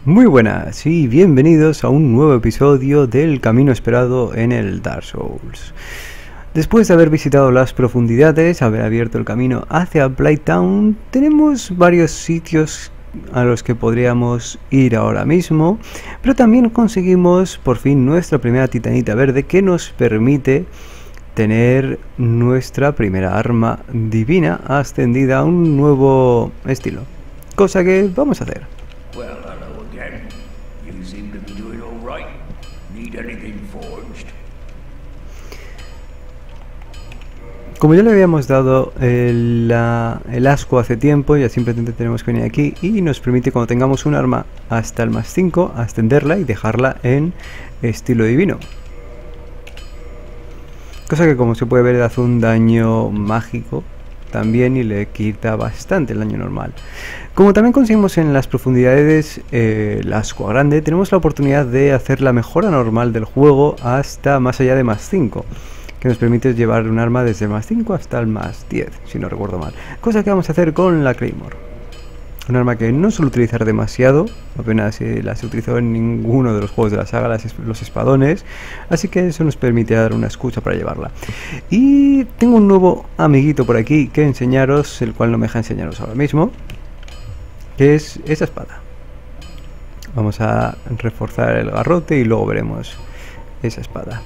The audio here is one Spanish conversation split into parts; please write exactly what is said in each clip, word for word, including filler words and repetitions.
Muy buenas y bienvenidos a un nuevo episodio del camino esperado en el Dark Souls. Después de haber visitado las profundidades, haber abierto el camino hacia Blighttown, tenemos varios sitios a los que podríamos ir ahora mismo, pero también conseguimos por fin nuestra primera titanita verde que nos permite tener nuestra primera arma divina ascendida a un nuevo estilo, cosa que vamos a hacer. Well, hello again. You seem to be doing all right. Need anything forged? Como ya le habíamos dado el, la, el asco hace tiempo, ya simplemente tenemos que venir aquí y nos permite, cuando tengamos un arma hasta el más cinco, ascenderla y dejarla en estilo divino. Cosa que, como se puede ver, hace un daño mágico también y le quita bastante el daño normal. Como también conseguimos en las profundidades eh, el asco grande, tenemos la oportunidad de hacer la mejora normal del juego hasta más allá de más cinco, que nos permite llevar un arma desde el más cinco hasta el más diez, si no recuerdo mal. Cosa que vamos a hacer con la Claymore. Un arma que no suelo utilizar demasiado, apenas eh, la se utilizó en ninguno de los juegos de la saga, las, los espadones, así que eso nos permite dar una excusa para llevarla. Y tengo un nuevo amiguito por aquí que enseñaros, el cual no me deja enseñaros ahora mismo, que es esa espada. Vamos a reforzar el garrote y luego veremos esa espada.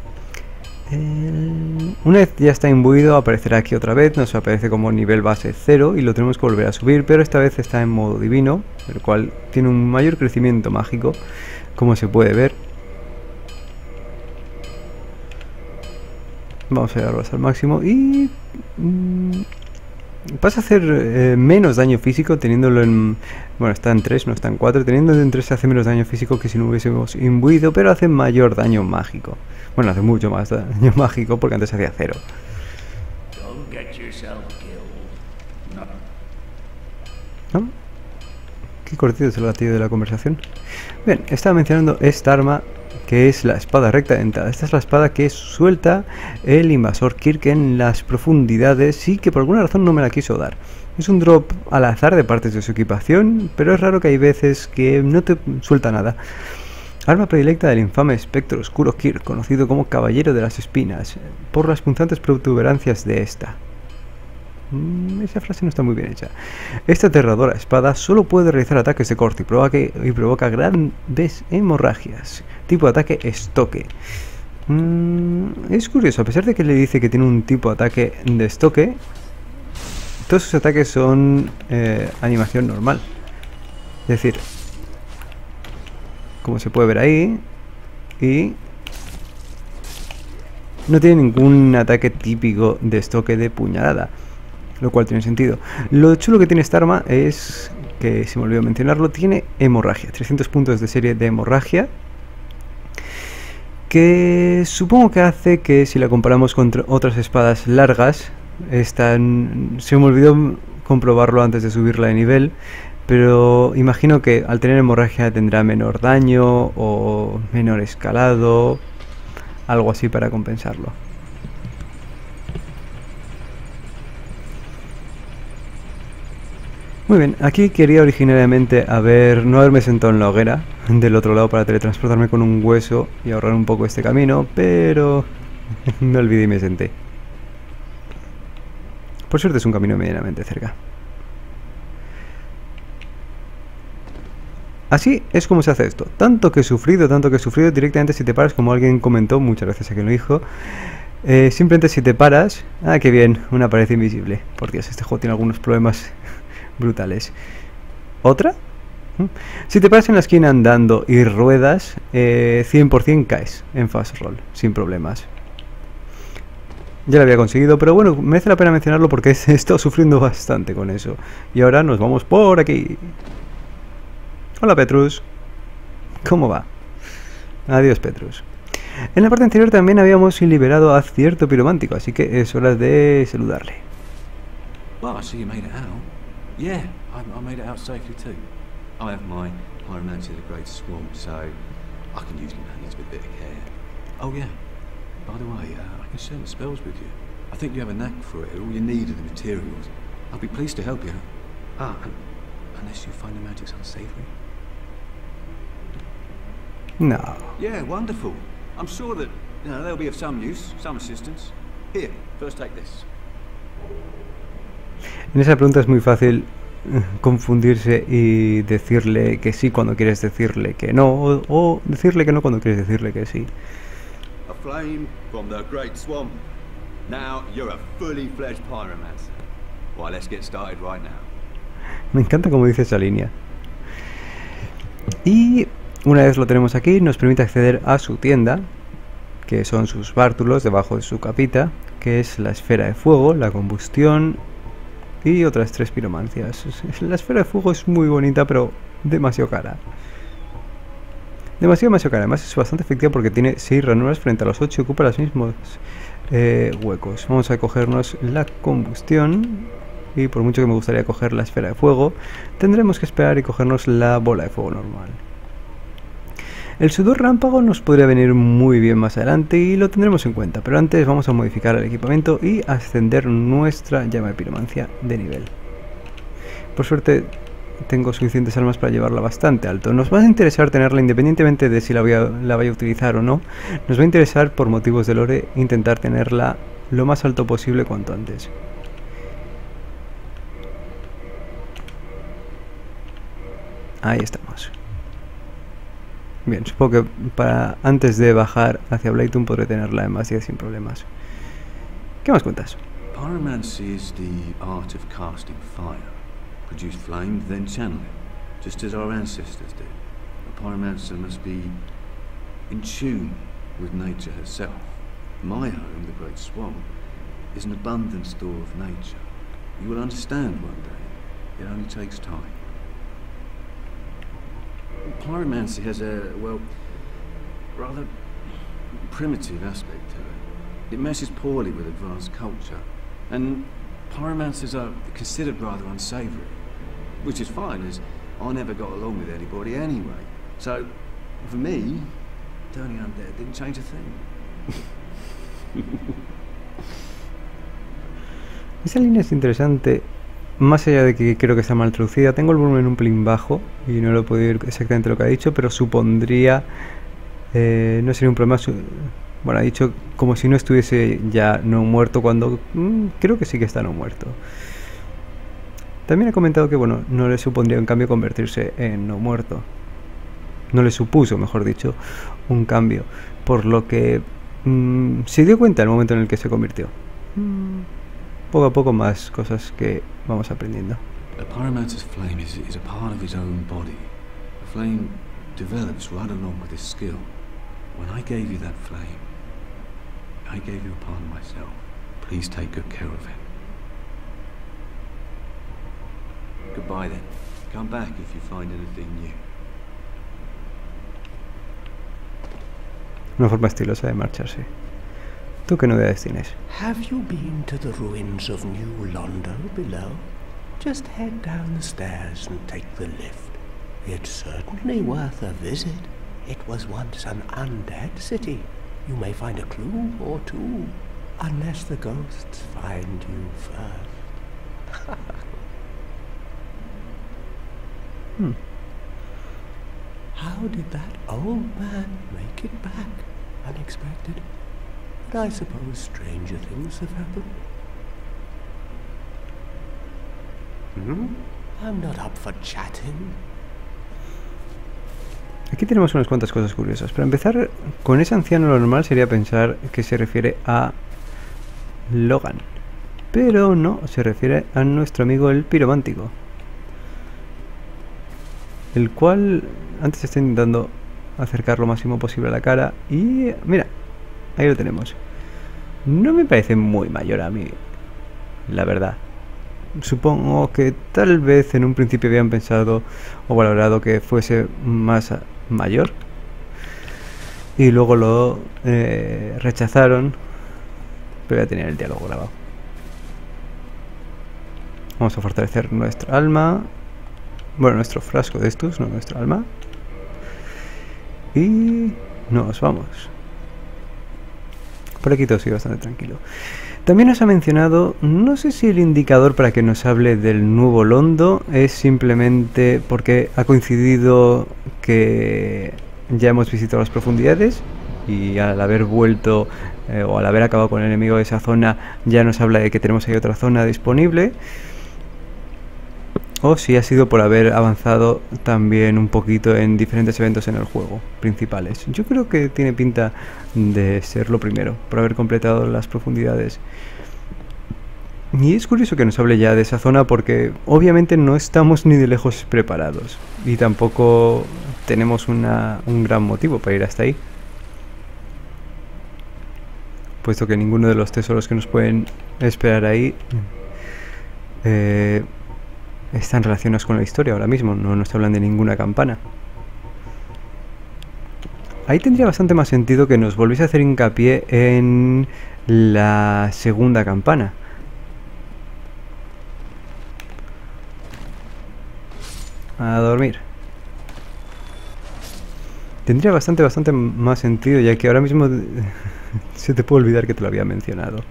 El... Una vez ya está imbuido, aparecerá aquí otra vez, nos aparece como nivel base cero y lo tenemos que volver a subir, pero esta vez está en modo divino, el cual tiene un mayor crecimiento mágico, como se puede ver. Vamos a llevarlos al máximo y mmm, pasa a hacer eh, menos daño físico teniéndolo en... Bueno, está en tres, no está en cuatro. Teniendo en tres hace menos daño físico que si no hubiésemos imbuido, pero hace mayor daño mágico. Bueno, hace mucho más daño mágico porque antes hacía cero. ¿No? Qué cortito es el gatillo de la conversación. Bien, estaba mencionando esta arma, que es la espada recta dentada. Esta es la espada que suelta el invasor Kirk en las profundidades y que por alguna razón no me la quiso dar. Es un drop al azar de partes de su equipación, pero es raro que hay veces que no te suelta nada. Arma predilecta del infame espectro oscuro Kirk, conocido como Caballero de las Espinas, por las punzantes protuberancias de esta. Mm, esa frase no está muy bien hecha. Esta aterradora espada solo puede realizar ataques de corte y provoca, y provoca grandes hemorragias. Tipo de ataque estoque. Mm, es curioso, a pesar de que le dice que tiene un tipo de ataque de estoque, todos sus ataques son eh, animación normal. Es decir, como se puede ver ahí, y no tiene ningún ataque típico de estoque de puñalada, lo cual tiene sentido. Lo chulo que tiene esta arma es que, se me olvidó mencionarlo, tiene hemorragia, trescientos puntos de serie de hemorragia, que supongo que hace que, si la comparamos con otras espadas largas, están, se me olvidó comprobarlo antes de subirla de nivel, pero imagino que al tener hemorragia tendrá menor daño o menor escalado, algo así para compensarlo. Muy bien, aquí quería originariamente haber, no haberme sentado en la hoguera del otro lado para teletransportarme con un hueso y ahorrar un poco este camino, pero me olvidé y me senté. Por suerte es un camino medianamente cerca. Así es como se hace esto. Tanto que he sufrido, tanto que he sufrido directamente si te paras, como alguien comentó, muchas gracias a quien lo dijo. Eh, simplemente si te paras... Ah, qué bien, una pared invisible. Por Dios, este juego tiene algunos problemas brutales. ¿Otra? Si te paras en la esquina andando y ruedas, eh, cien por cien caes en fast roll, sin problemas. Ya lo había conseguido, pero bueno, merece la pena mencionarlo porque he estado sufriendo bastante con eso. Y ahora nos vamos por aquí. Hola Petrus. ¿Cómo va? Adiós Petrus. En la parte anterior también habíamos liberado a cierto piromántico, así que es hora de saludarle. Well, I see you made it out. Yeah, I, I made it out safely too. I have my pyromancer, the Great Swamp, so I can use companions with a bit of care. Oh yeah, by the way, uh, I can share the spells with you. I think you have a knack for it. All you need are the materials. I'll be pleased to help you. Ah, unless you find the magic's unsavory. No. Yeah, wonderful. I'm sure that, you know, they'll be of some use, some assistance. Here, first take this. En esa pregunta es muy fácil confundirse y decirle que sí cuando quieres decirle que no, o, o decirle que no cuando quieres decirle que sí. A flame from the Great Swamp. Now you're a fully fledged pyromancer. Well, let's get started right now. Me encanta como dice esa línea. Y una vez lo tenemos aquí, nos permite acceder a su tienda, que son sus bártulos debajo de su capita, que es la esfera de fuego, la combustión y otras tres piromancias. La esfera de fuego es muy bonita, pero demasiado cara. Demasiado, demasiado cara. Además es bastante efectiva porque tiene seis ranuras frente a los ocho y ocupa los mismos eh, huecos. Vamos a cogernos la combustión. Y por mucho que me gustaría coger la esfera de fuego, tendremos que esperar y cogernos la bola de fuego normal. El sudor rámpago nos podría venir muy bien más adelante y lo tendremos en cuenta, pero antes vamos a modificar el equipamiento y ascender nuestra llama de piromancia de nivel. Por suerte tengo suficientes armas para llevarla bastante alto. Nos va a interesar tenerla independientemente de si la, voy a, la vaya a utilizar o no. Nos va a interesar por motivos de lore intentar tenerla lo más alto posible cuanto antes. Ahí estamos. Bien, supongo que para antes de bajar hacia Blyton podré tenerla en más diez sin problemas. ¿Qué más cuentas? Pyromancy is the art of casting fire. Produce flame, then channel it, just as our ancestors did. A pyromancer must be in tune with nature herself. My home, the Great Swamp, is an abundant store of nature. You will understand one day. It only takes time. Pyromancy has a, well, rather primitive aspect to it. It meshes poorly with advanced culture, and pyromancers are considered rather unsavory, which is fine, as I never got along with anybody anyway. So, for me, turning undead didn't change a thing. Esa línea es interesante. Más allá de que creo que está mal traducida, tengo el volumen un pelín bajo y no lo he podido oír exactamente lo que ha dicho, pero supondría, eh, no sería un problema, bueno, ha dicho como si no estuviese ya no muerto cuando mmm, creo que sí que está no muerto. También ha comentado que, bueno, no le supondría en cambio convertirse en no muerto. No le supuso, mejor dicho, un cambio, por lo que mmm, se dio cuenta en el momento en el que se convirtió. Mm. Poco a poco más cosas que vamos aprendiendo. A pyromancer's flame is, is a part of his own body. The flame develops right along with his skill. When I gave you that flame, I gave you a part of myself. Please take good care of it. Goodbye then. Come back if you find anything new. Una forma estilosa de marcharse. ¿Tú qué novedades tienes? Have you been to the ruins of New Londo below? Just head down the stairs and take the lift. It's certainly worth a visit. It was once an undead city. You may find a clue or two, unless the ghosts find you first. hmm. How did that old man make it back? Unexpected? But I suppose stranger things have happened. Hmm? I'm not up for chatting. Aquí tenemos unas cuantas cosas curiosas. Para empezar, con ese anciano lo normal sería pensar que se refiere a Logan. Pero no, se refiere a nuestro amigo el piromántico. El cual antes está intentando acercar lo máximo posible a la cara. Y mira, ahí lo tenemos. No me parece muy mayor a mí, la verdad. Supongo que tal vez en un principio habían pensado o valorado que fuese más mayor y luego lo eh, rechazaron, pero ya tenían el diálogo grabado. Vamos a fortalecer nuestra alma, bueno, nuestro frasco de estos, no nuestra alma, y nos vamos. Por aquí todo sigue bastante tranquilo. También nos ha mencionado, no sé si el indicador para que nos hable del nuevo Londo es simplemente porque ha coincidido que ya hemos visitado las profundidades y al haber vuelto eh, o al haber acabado con el enemigo de esa zona ya nos habla de que tenemos ahí otra zona disponible, o si ha sido por haber avanzado también un poquito en diferentes eventos en el juego principales. Yo creo que tiene pinta de ser lo primero, por haber completado las profundidades. Y es curioso que nos hable ya de esa zona porque obviamente no estamos ni de lejos preparados y tampoco tenemos una, un gran motivo para ir hasta ahí, puesto que ninguno de los tesoros que nos pueden esperar ahí eh, están relacionados con la historia ahora mismo, no nos hablan de ninguna campana. Ahí tendría bastante más sentido que nos volviese a hacer hincapié en la segunda campana. A dormir. Tendría bastante, bastante más sentido, ya que ahora mismo se te puede olvidar que te lo había mencionado.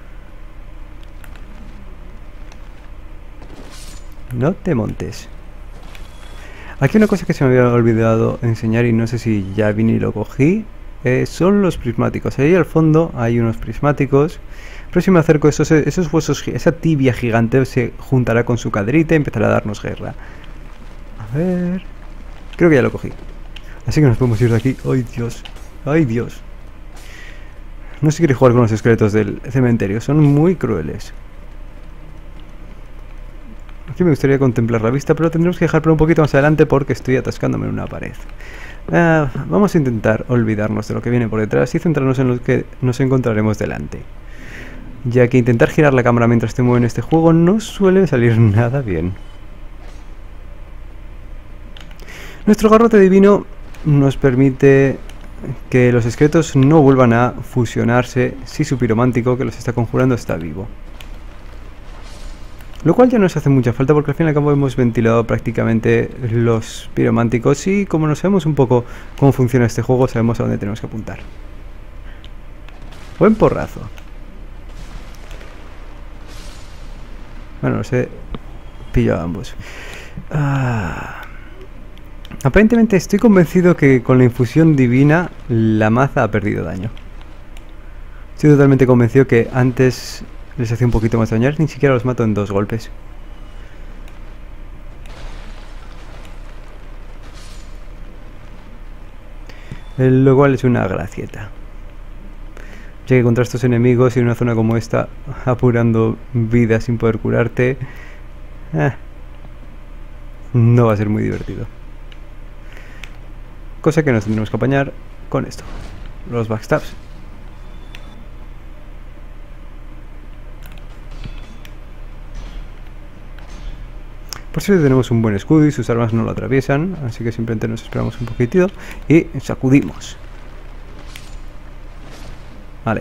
No te montes. Aquí una cosa que se me había olvidado enseñar y no sé si ya vine y lo cogí, eh, son los prismáticos. Ahí al fondo hay unos prismáticos, pero si me acerco esos, esos huesos, esa tibia gigante se juntará con su caderita y empezará a darnos guerra. A ver... Creo que ya lo cogí. Así que nos podemos ir de aquí. ¡Ay, Dios! ¡Ay, Dios! No sé si queréis jugar con los esqueletos del cementerio. Son muy crueles. Aquí me gustaría contemplar la vista, pero tendremos que dejarlo un poquito más adelante porque estoy atascándome en una pared. Uh, vamos a intentar olvidarnos de lo que viene por detrás y centrarnos en lo que nos encontraremos delante. Ya que intentar girar la cámara mientras te muevo en este juego no suele salir nada bien. Nuestro garrote divino nos permite que los esqueletos no vuelvan a fusionarse si su piromántico que los está conjurando está vivo. Lo cual ya nos hace mucha falta porque al fin y al cabo hemos ventilado prácticamente los pirománticos y como nos sabemos un poco cómo funciona este juego, sabemos a dónde tenemos que apuntar. Buen porrazo. Bueno, los he pillado a ambos. Ah... Aparentemente estoy convencido que con la infusión divina la maza ha perdido daño. Estoy totalmente convencido que antes les hacía un poquito más daño, ni siquiera los mato en dos golpes. Lo cual es una gracieta. Ya que contra estos enemigos y en una zona como esta, apurando vida sin poder curarte, eh, no va a ser muy divertido. Cosa que nos tendremos que apañar con esto, los backstabs. Por suerte tenemos un buen escudo y sus armas no lo atraviesan, así que simplemente nos esperamos un poquitito y sacudimos. Vale.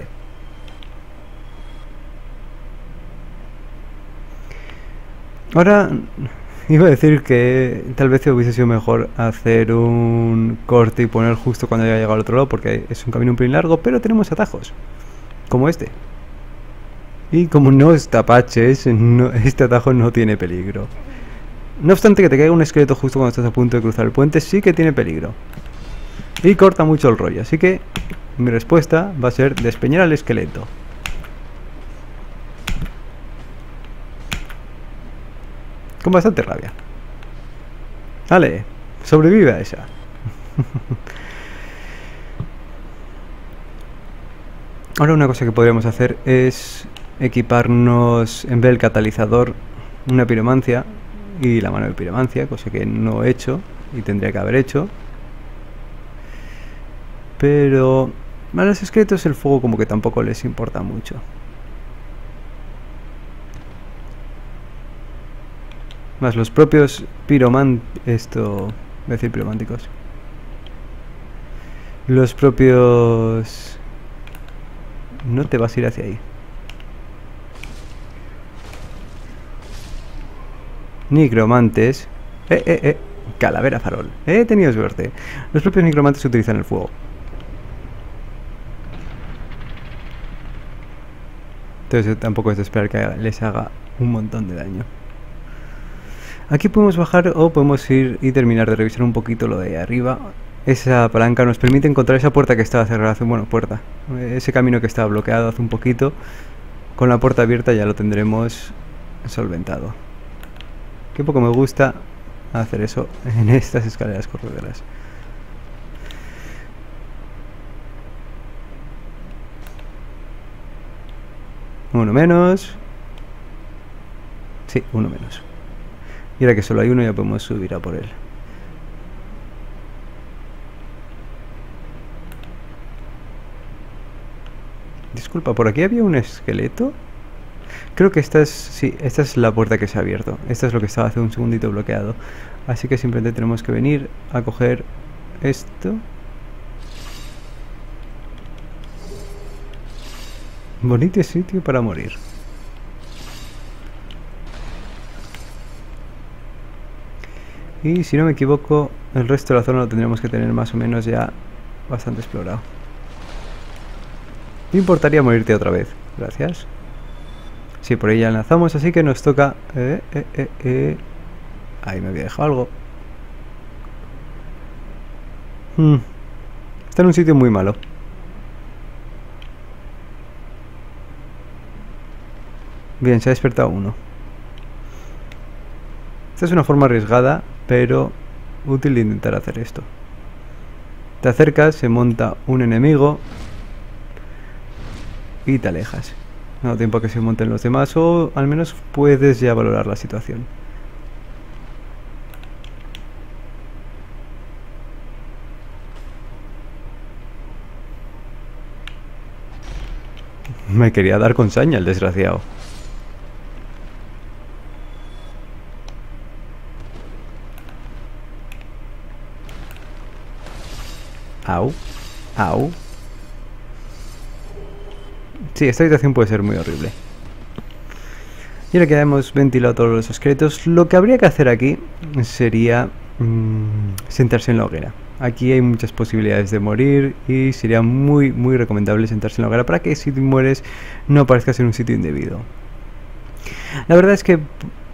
Ahora... Iba a decir que tal vez hubiese sido mejor hacer un corte y poner justo cuando haya llegado al otro lado, porque es un camino un pelín largo, pero tenemos atajos, como este. Y como no es tapaches, no, este atajo no tiene peligro. No obstante que te caiga un esqueleto justo cuando estás a punto de cruzar el puente, sí que tiene peligro. Y corta mucho el rollo, así que mi respuesta va a ser despeñar al esqueleto. Con bastante rabia. Vale, sobrevive a esa. Ahora una cosa que podríamos hacer es equiparnos, en vez del catalizador, una piromancia y la mano de piromancia, cosa que no he hecho y tendría que haber hecho. Pero a los esqueletos el fuego como que tampoco les importa mucho. Más los propios piromán... Esto... Voy a decir pirománticos. Los propios... No te vas a ir hacia ahí. Nigromantes... Eh, eh, eh... Calavera farol. He tenido suerte. Los propios nigromantes utilizan el fuego. Entonces tampoco es de esperar que les haga un montón de daño. Aquí podemos bajar o podemos ir y terminar de revisar un poquito lo de ahí arriba esa palanca nos permite encontrar esa puerta que estaba cerrada hace... Bueno, puerta. Ese camino que estaba bloqueado hace un poquito. Con la puerta abierta ya lo tendremos solventado. Qué poco me gusta hacer eso en estas escaleras correderas. Uno menos. Sí, uno menos. Y ahora que solo hay uno ya podemos subir a por él. Disculpa, ¿por aquí había un esqueleto? Creo que esta es... Sí, esta es la puerta que se ha abierto. Esta es lo que estaba hace un segundito bloqueado. Así que simplemente tenemos que venir a coger esto. Bonito sitio para morir. Y si no me equivoco, el resto de la zona lo tendremos que tener más o menos ya bastante explorado. Me importaría morirte otra vez. Gracias. Sí, por ahí ya lanzamos, así que nos toca... Eh, eh, eh, eh. Ahí me había dejado algo. Hmm. Está en un sitio muy malo. Bien, se ha despertado uno. Esta es una forma arriesgada, pero útil de intentar hacer esto. Te acercas, se monta un enemigo y te alejas. No da tiempo a que se monten los demás, o al menos puedes ya valorar la situación. Me quería dar con saña el desgraciado. Au, au. Sí, esta habitación puede ser muy horrible. Y ahora que ya hemos ventilado todos los esqueletos, lo que habría que hacer aquí sería mmm, sentarse en la hoguera. Aquí hay muchas posibilidades de morir y sería muy, muy recomendable sentarse en la hoguera para que si mueres no aparezcas en un sitio indebido. La verdad es que...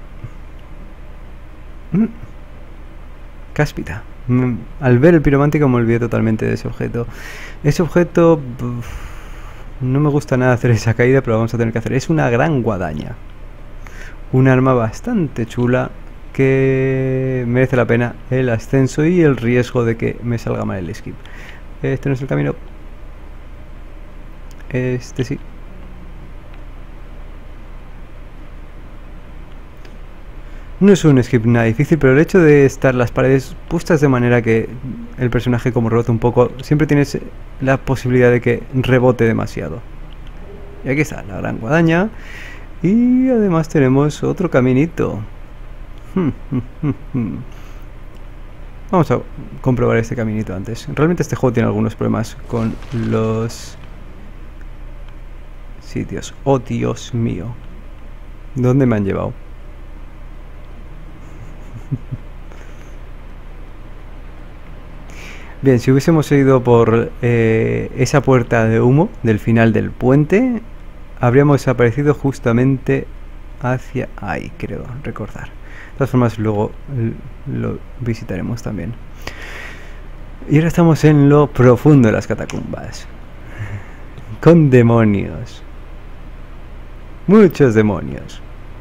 Mm. Cáspita. Mm. Al ver el piromántico me olvidé totalmente de ese objeto. Ese objeto... Uf, no me gusta nada hacer esa caída, pero vamos a tener que hacer. Es una gran guadaña. Un arma bastante chula que merece la pena el ascenso y el riesgo de que me salga mal el skip. Este no es el camino. Este sí. No es un skip nada difícil, pero el hecho de estar las paredes puestas de manera que el personaje como rebote un poco, siempre tienes la posibilidad de que rebote demasiado. Y aquí está la gran guadaña. Y además tenemos otro caminito. Vamos a comprobar este caminito antes. Realmente este juego tiene algunos problemas con los sitios. Oh, Dios mío. ¿Dónde me han llevado? Bien, si hubiésemos ido por eh, esa puerta de humo del final del puente, habríamos aparecido justamente hacia ahí, creo recordar. De todas formas, luego lo visitaremos también. Y ahora estamos en lo profundo de las catacumbas. Con demonios. Muchos demonios.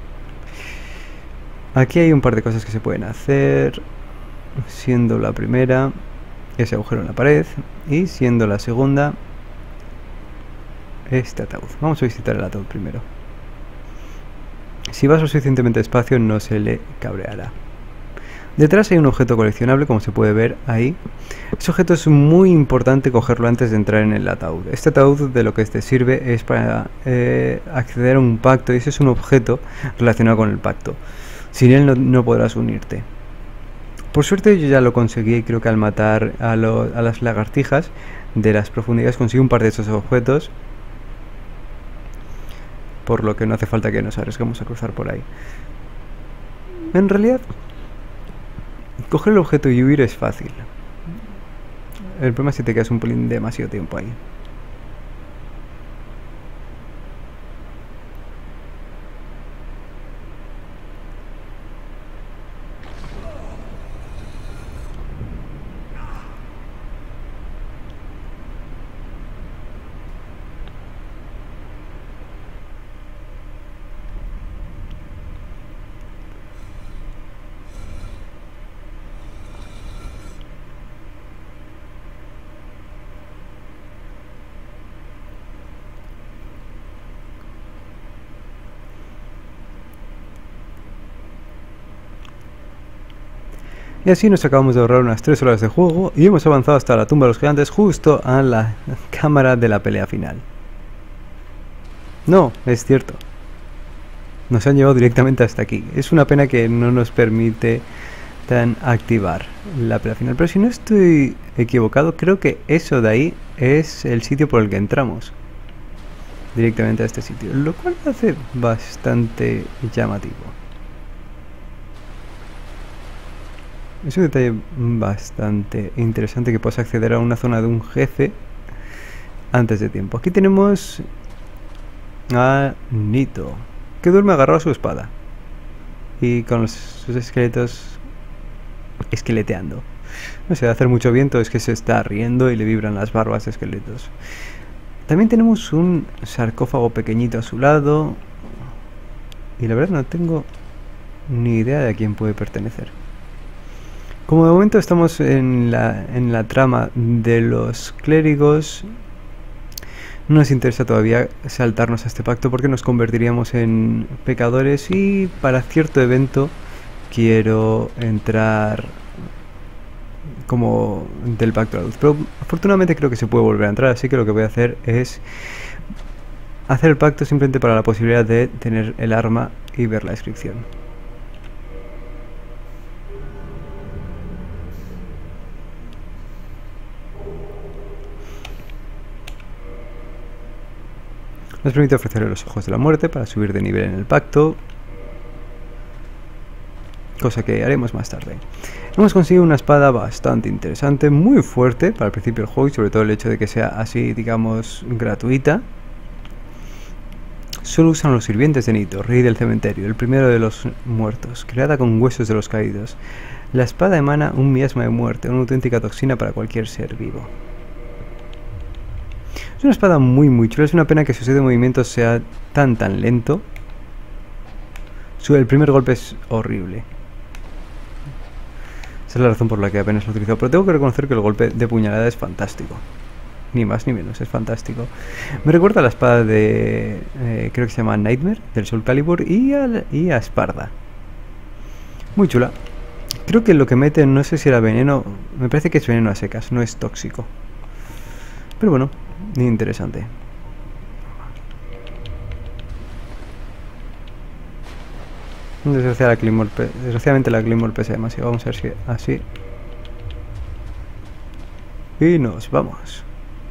Aquí hay un par de cosas que se pueden hacer. Siendo la primera ese agujero en la pared. Y siendo la segunda este ataúd. Vamos a visitar el ataúd primero. Si vas lo suficientemente despacio no se le cabreará. Detrás hay un objeto coleccionable, como se puede ver ahí. Ese objeto es muy importante cogerlo antes de entrar en el ataúd. Este ataúd de lo que te sirve es para eh, acceder a un pacto, y ese es un objeto relacionado con el pacto. Sin él no, no podrás unirte. Por suerte yo ya lo conseguí, y creo que al matar a, lo, a las lagartijas de las profundidades conseguí un par de esos objetos. Por lo que no hace falta que nos arriesguemos a cruzar por ahí. En realidad, coger el objeto y huir es fácil. El problema es si te quedas un pelín demasiado tiempo ahí. Y así nos acabamos de ahorrar unas tres horas de juego y hemos avanzado hasta la tumba de los gigantes, justo a la cámara de la pelea final. No, es cierto. Nos han llevado directamente hasta aquí. Es una pena que no nos permite tan activar la pelea final. Pero si no estoy equivocado, creo que eso de ahí es el sitio por el que entramos. Directamente a este sitio. Lo cual me hace bastante llamativo. Es un detalle bastante interesante que puedas acceder a una zona de un jefe antes de tiempo. Aquí tenemos a Nito, que duerme agarrado a su espada y con los, sus esqueletos esqueleteando. No sé, de hacer mucho viento es que se está riendo y le vibran las barbas de esqueletos. También tenemos un sarcófago pequeñito a su lado y la verdad no tengo ni idea de a quién puede pertenecer. Como de momento estamos en la, en la trama de los clérigos, no nos interesa todavía saltarnos a este pacto porque nos convertiríamos en pecadores y para cierto evento quiero entrar como del pacto de la luz. Pero afortunadamente creo que se puede volver a entrar, así que lo que voy a hacer es hacer el pacto simplemente para la posibilidad de tener el arma y ver la descripción. Nos permite ofrecerle los ojos de la muerte para subir de nivel en el pacto, cosa que haremos más tarde. Hemos conseguido una espada bastante interesante, muy fuerte para el principio del juego y sobre todo el hecho de que sea así, digamos, gratuita. Solo usan los sirvientes de Nito, rey del cementerio, el primero de los muertos, creada con huesos de los caídos. La espada emana un miasma de muerte, una auténtica toxina para cualquier ser vivo. Es una espada muy muy chula, es una pena que su sitio de movimiento sea tan tan lento. Su, el primer golpe es horrible. Esa es la razón por la que apenas lo he utilizado, pero tengo que reconocer que el golpe de puñalada es fantástico. Ni más ni menos, es fantástico. Me recuerda a la espada de... Eh, creo que se llama Nightmare, del Soul Calibur, y a, y a Esparda. Muy chula. Creo que lo que mete, no sé si era veneno, me parece que es veneno a secas, no es tóxico. Pero bueno, interesante. Desgraciadamente la Claymore, desgraciadamente la Claymore pesa demasiado. Vamos a ver si así. Y nos vamos.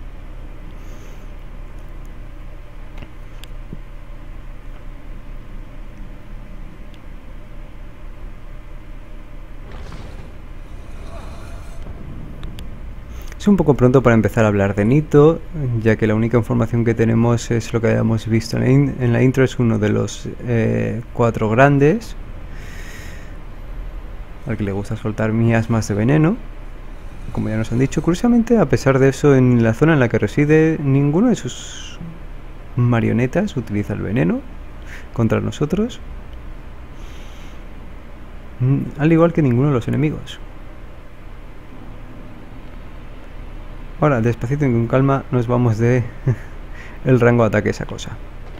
Es un poco pronto para empezar a hablar de Nito, ya que la única información que tenemos es lo que habíamos visto en la, in en la intro. Es uno de los eh, cuatro grandes, al que le gusta soltar miasmas de veneno, como ya nos han dicho. Curiosamente, a pesar de eso, en la zona en la que reside, ninguno de sus marionetas utiliza el veneno contra nosotros, al igual que ninguno de los enemigos. Ahora, despacito y con calma, nos vamos de el rango de ataque esa cosa.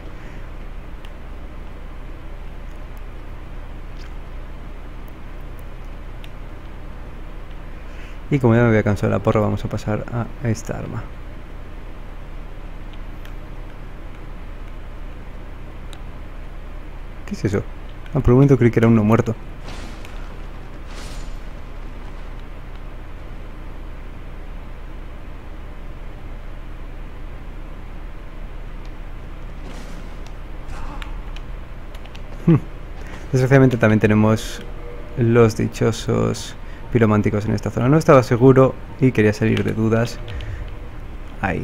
Y como ya me había cansado de la porra, vamos a pasar a esta arma. ¿Qué es eso? Ah, por un momento creí que era uno muerto. Desgraciadamente también tenemos los dichosos pirománticos en esta zona. No estaba seguro y quería salir de dudas. Ahí.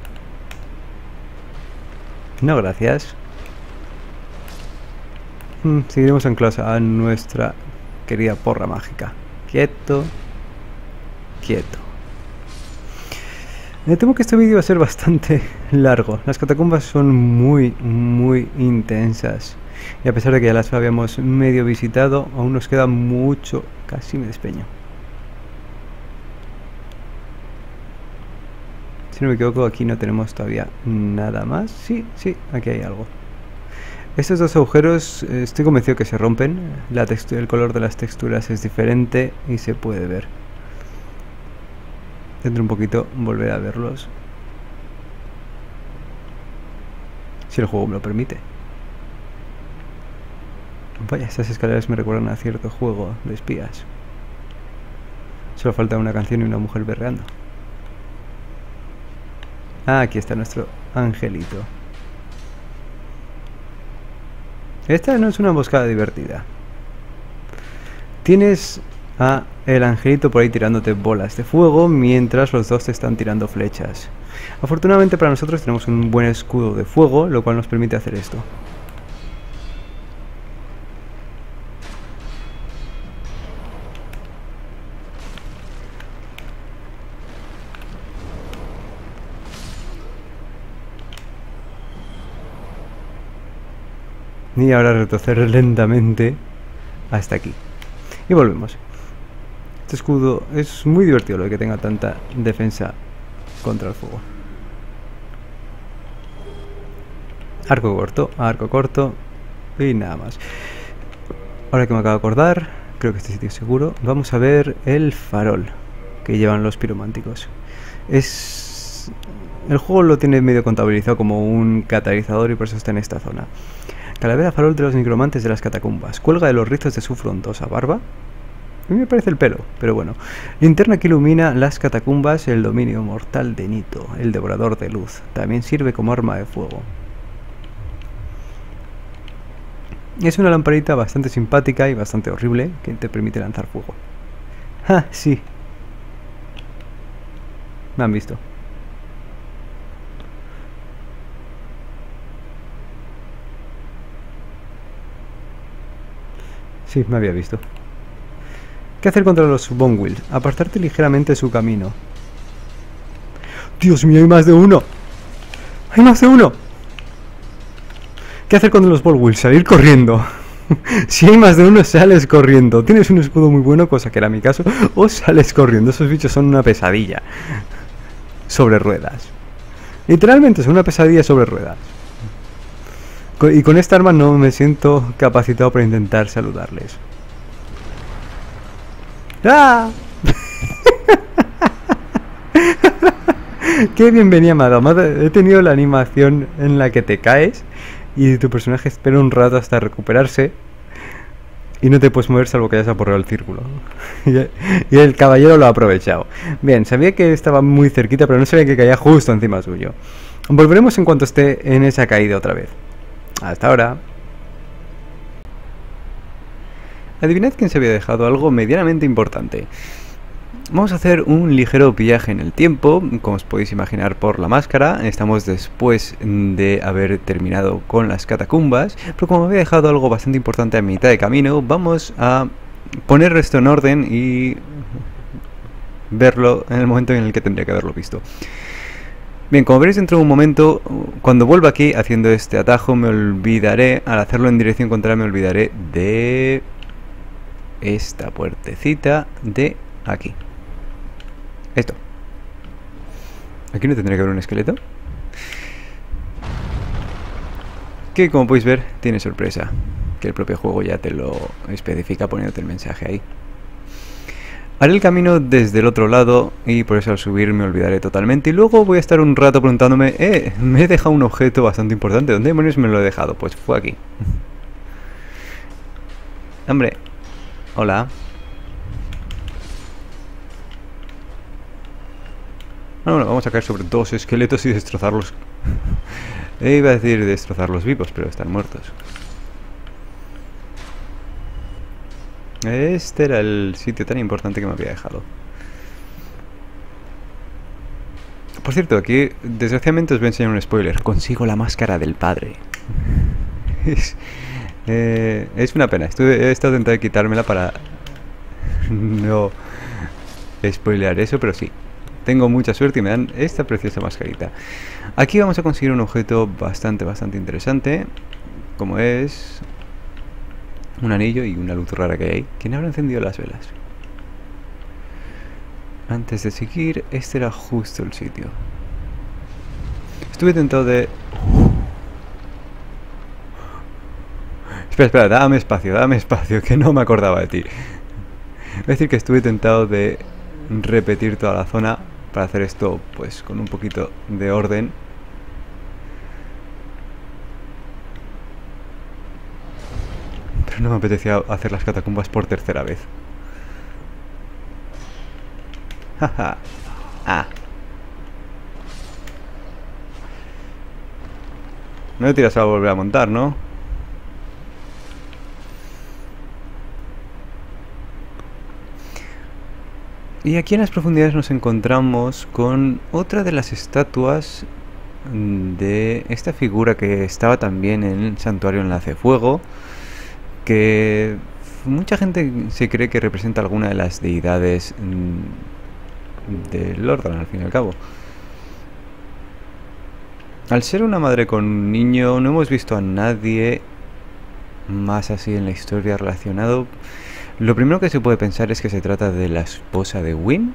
No, gracias. Hmm, seguiremos anclados a nuestra querida porra mágica. Quieto. Quieto. Me temo que este vídeo va a ser bastante largo. Las catacumbas son muy, muy intensas. Y a pesar de que ya las habíamos medio visitado, aún nos queda mucho. Casi me despeño. Si no me equivoco, aquí no tenemos todavía nada más. Sí, sí, aquí hay algo. Estos dos agujeros eh, estoy convencido que se rompen. La textura, el color de las texturas es diferente y se puede ver. Dentro un poquito volver a verlos. Si el juego me lo permite. Vaya, estas escaleras me recuerdan a cierto juego de espías. Solo falta una canción y una mujer berreando. Ah, aquí está nuestro angelito. Esta no es una emboscada divertida. Tienes a el angelito por ahí tirándote bolas de fuego mientras los dos te están tirando flechas. Afortunadamente para nosotros tenemos un buen escudo de fuego, lo cual nos permite hacer esto. Y ahora retroceder lentamente hasta aquí. Y volvemos. Este escudo es muy divertido, lo de que tenga tanta defensa contra el fuego. Arco corto, arco corto y nada más. Ahora que me acabo de acordar, creo que este sitio es seguro. Vamos a ver el farol que llevan los pirománticos. Es... El juego lo tiene medio contabilizado como un catalizador y por eso está en esta zona. Calavera farol de los necromantes de las catacumbas. Cuelga de los rizos de su frondosa barba. A mí me parece el pelo, pero bueno. Linterna que ilumina las catacumbas, el dominio mortal de Nito, el devorador de luz. También sirve como arma de fuego. Es una lamparita bastante simpática y bastante horrible que te permite lanzar fuego. ¡Ah, sí! Me han visto. Sí, me había visto. ¿Qué hacer contra los Bonewil? Apartarte ligeramente de su camino. ¡Dios mío, hay más de uno! ¡Hay más de uno! ¿Qué hacer contra los Bonewil? Salir corriendo. Si hay más de uno, sales corriendo. Tienes un escudo muy bueno, cosa que era mi caso, o sales corriendo. Esos bichos son una pesadilla. Sobre ruedas. Literalmente son una pesadilla sobre ruedas. Y con esta arma no me siento capacitado para intentar saludarles. ¡Ah! ¡Qué bien venía Madama! He tenido la animación en la que te caes y tu personaje espera un rato hasta recuperarse y no te puedes mover salvo que hayas aporreado el círculo. Y el caballero lo ha aprovechado. Bien, sabía que estaba muy cerquita, pero no sabía que caía justo encima suyo. Volveremos en cuanto esté en esa caída otra vez. Hasta ahora. Adivinad quién se había dejado algo medianamente importante. Vamos a hacer un ligero viaje en el tiempo, como os podéis imaginar por la máscara. Estamos después de haber terminado con las catacumbas, pero como había dejado algo bastante importante a mitad de camino, vamos a poner esto en orden y verlo en el momento en el que tendría que haberlo visto. Bien, como veréis dentro de un momento, cuando vuelva aquí haciendo este atajo, me olvidaré, al hacerlo en dirección contraria, me olvidaré de esta puertecita de aquí. Esto. Aquí no tendría que haber un esqueleto. Que como podéis ver, tiene sorpresa. Que el propio juego ya te lo especifica poniéndote el mensaje ahí. Haré el camino desde el otro lado y por eso al subir me olvidaré totalmente. Y luego voy a estar un rato preguntándome, eh, me he dejado un objeto bastante importante. ¿Dónde demonios me lo he dejado? Pues fue aquí. Hombre. Hola. Bueno, bueno, vamos a caer sobre dos esqueletos y destrozarlos. E iba a decir destrozarlos vivos, pero están muertos. Este era el sitio tan importante que me había dejado. Por cierto, aquí desgraciadamente os voy a enseñar un spoiler. Consigo la máscara del padre. es, eh, es una pena. Estuve, he estado intentando quitármela para no spoilear eso, pero sí. Tengo mucha suerte y me dan esta preciosa mascarita. Aquí vamos a conseguir un objeto bastante, bastante interesante. Como es un anillo y una luz rara que hay ahí. ¿Quién habrá encendido las velas? Antes de seguir, este era justo el sitio. Estuve tentado de... Espera, espera, dame espacio, dame espacio, que no me acordaba de ti. Es decir, que estuve tentado de repetir toda la zona para hacer esto, pues, con un poquito de orden. Pero no me apetecía hacer las catacumbas por tercera vez. Jaja. Ah. No te tiras a volver a montar, ¿no? Y aquí en las profundidades nos encontramos con otra de las estatuas de esta figura que estaba también en el santuario Enlace Fuego, que mucha gente se cree que representa alguna de las deidades del Lordaeron, al fin y al cabo. Al ser una madre con un niño, no hemos visto a nadie más así en la historia relacionado. Lo primero que se puede pensar es que se trata de la esposa de Gwyn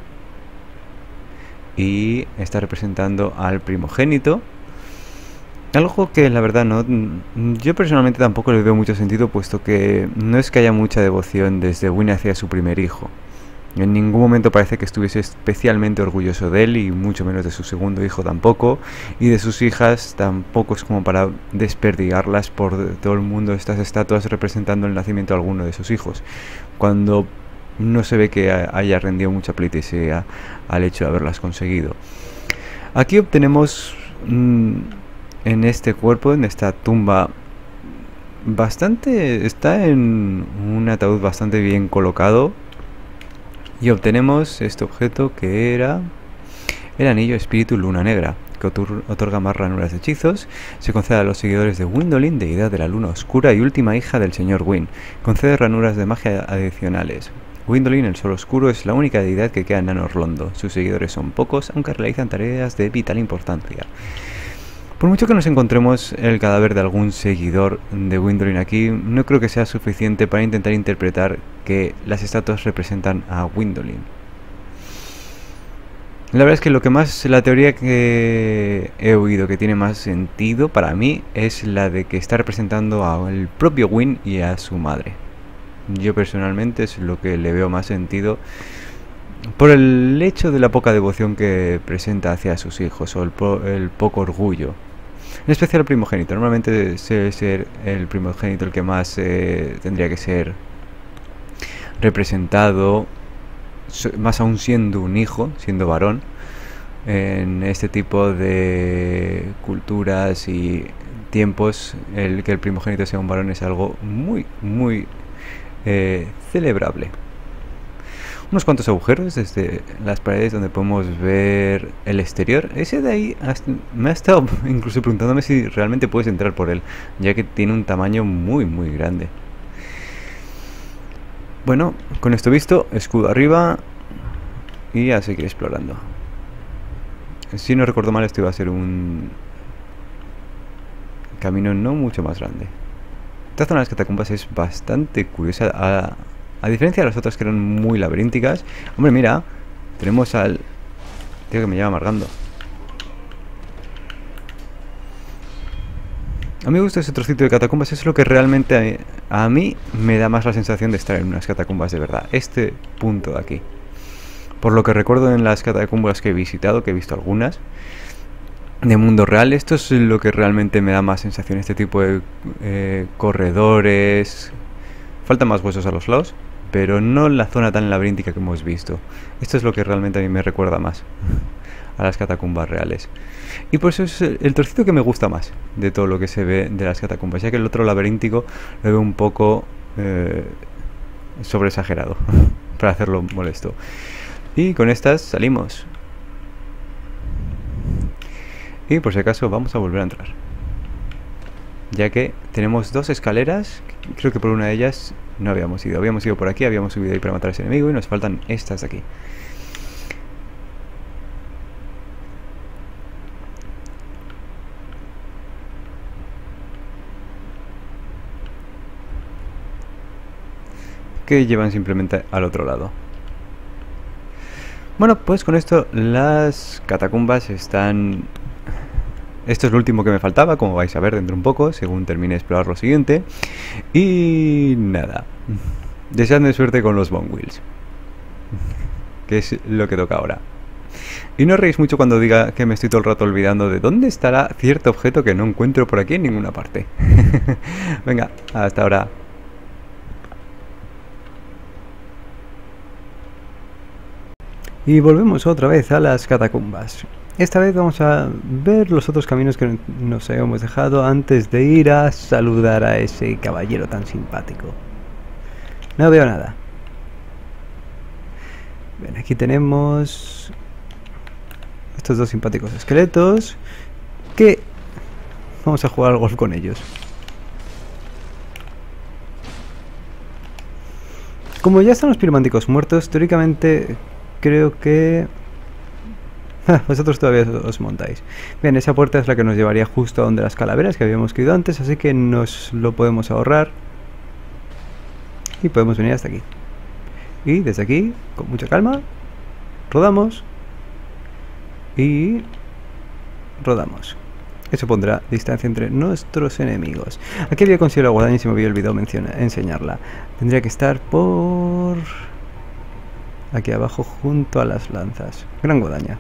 y está representando al primogénito. Algo que la verdad no, yo personalmente tampoco le veo mucho sentido, puesto que no es que haya mucha devoción desde Gwyn hacia su primer hijo. En ningún momento parece que estuviese especialmente orgulloso de él, y mucho menos de su segundo hijo tampoco, y de sus hijas tampoco es como para desperdigarlas por todo el mundo, estas estatuas representando el nacimiento de alguno de sus hijos, cuando no se ve que haya rendido mucha pleitesía al hecho de haberlas conseguido. Aquí obtenemos mmm, en este cuerpo, en esta tumba, bastante, está en un ataúd bastante bien colocado. Y obtenemos este objeto que era el anillo espíritu luna negra, que otorga más ranuras de hechizos. Se concede a los seguidores de Gwyndolin, deidad de la luna oscura y última hija del señor Gwyn. Concede ranuras de magia adicionales. Gwyndolin, el sol oscuro, es la única deidad que queda en Anor Londo. Sus seguidores son pocos, aunque realizan tareas de vital importancia. Por mucho que nos encontremos el cadáver de algún seguidor de Gwyndolin aquí, no creo que sea suficiente para intentar interpretar que las estatuas representan a Gwyndolin. La verdad es que lo que más, la teoría que he oído que tiene más sentido para mí es la de que está representando al propio Gwyn y a su madre. Yo personalmente es lo que le veo más sentido, por el hecho de la poca devoción que presenta hacia sus hijos, o el, po el poco orgullo. En especial el primogénito. Normalmente suele ser el primogénito el que más eh, tendría que ser representado, más aún siendo un hijo, siendo varón. En este tipo de culturas y tiempos, el que el primogénito sea un varón es algo muy, muy eh, celebrable. Unos cuantos agujeros desde las paredes donde podemos ver el exterior. Ese de ahí hasta, me ha estado incluso preguntándome si realmente puedes entrar por él, ya que tiene un tamaño muy muy grande. Bueno, con esto visto, escudo arriba y a seguir explorando. Si no recuerdo mal, esto iba a ser un camino no mucho más grande. Esta zona de las catacumbas es bastante curiosa. A, A diferencia de las otras que eran muy laberínticas. Hombre, mira, tenemos al tío que me lleva amargando. A mí me gusta ese trocito de catacumbas. Es lo que realmente a, a mí me da más la sensación de estar en unas catacumbas de verdad. Este punto de aquí. Por lo que recuerdo en las catacumbas que he visitado, que he visto algunas de mundo real, esto es lo que realmente me da más sensación. Este tipo de eh, corredores. Faltan más huesos a los lados, pero no la zona tan laberíntica que hemos visto. Esto es lo que realmente a mí me recuerda más a las catacumbas reales. Y por eso es el trocito que me gusta más de todo lo que se ve de las catacumbas, ya que el otro laberíntico lo veo un poco eh, sobreexagerado, para hacerlo molesto. Y con estas salimos. Y por si acaso vamos a volver a entrar, ya que tenemos dos escaleras. Creo que por una de ellas no habíamos ido. Habíamos ido por aquí, habíamos subido ahí para matar a ese enemigo, y nos faltan estas de aquí. Que llevan simplemente al otro lado. Bueno, pues con esto las catacumbas están esto es lo último que me faltaba, como vais a ver dentro de un poco, según termine de explorar lo siguiente. Y nada, deseadme suerte con los Bone Wheels, que es lo que toca ahora. Y no reís mucho cuando diga que me estoy todo el rato olvidando de dónde estará cierto objeto que no encuentro por aquí en ninguna parte. Venga, hasta ahora. Y volvemos otra vez a las catacumbas. Esta vez vamos a ver los otros caminos que nos habíamos dejado antes de ir a saludar a ese caballero tan simpático. No veo nada. Bien, aquí tenemos estos dos simpáticos esqueletos que vamos a jugar al golf con ellos. Como ya están los pirománticos muertos, teóricamente creo que ah, vosotros todavía os montáis. Bien, esa puerta es la que nos llevaría justo a donde las calaveras que habíamos ido antes, así que nos lo podemos ahorrar y podemos venir hasta aquí. Y desde aquí, con mucha calma, rodamos y rodamos. Eso pondrá distancia entre nuestros enemigos. Aquí había conseguido la guadaña y se me había olvidado mencionar, enseñarla. Tendría que estar por aquí abajo junto a las lanzas. Gran guadaña.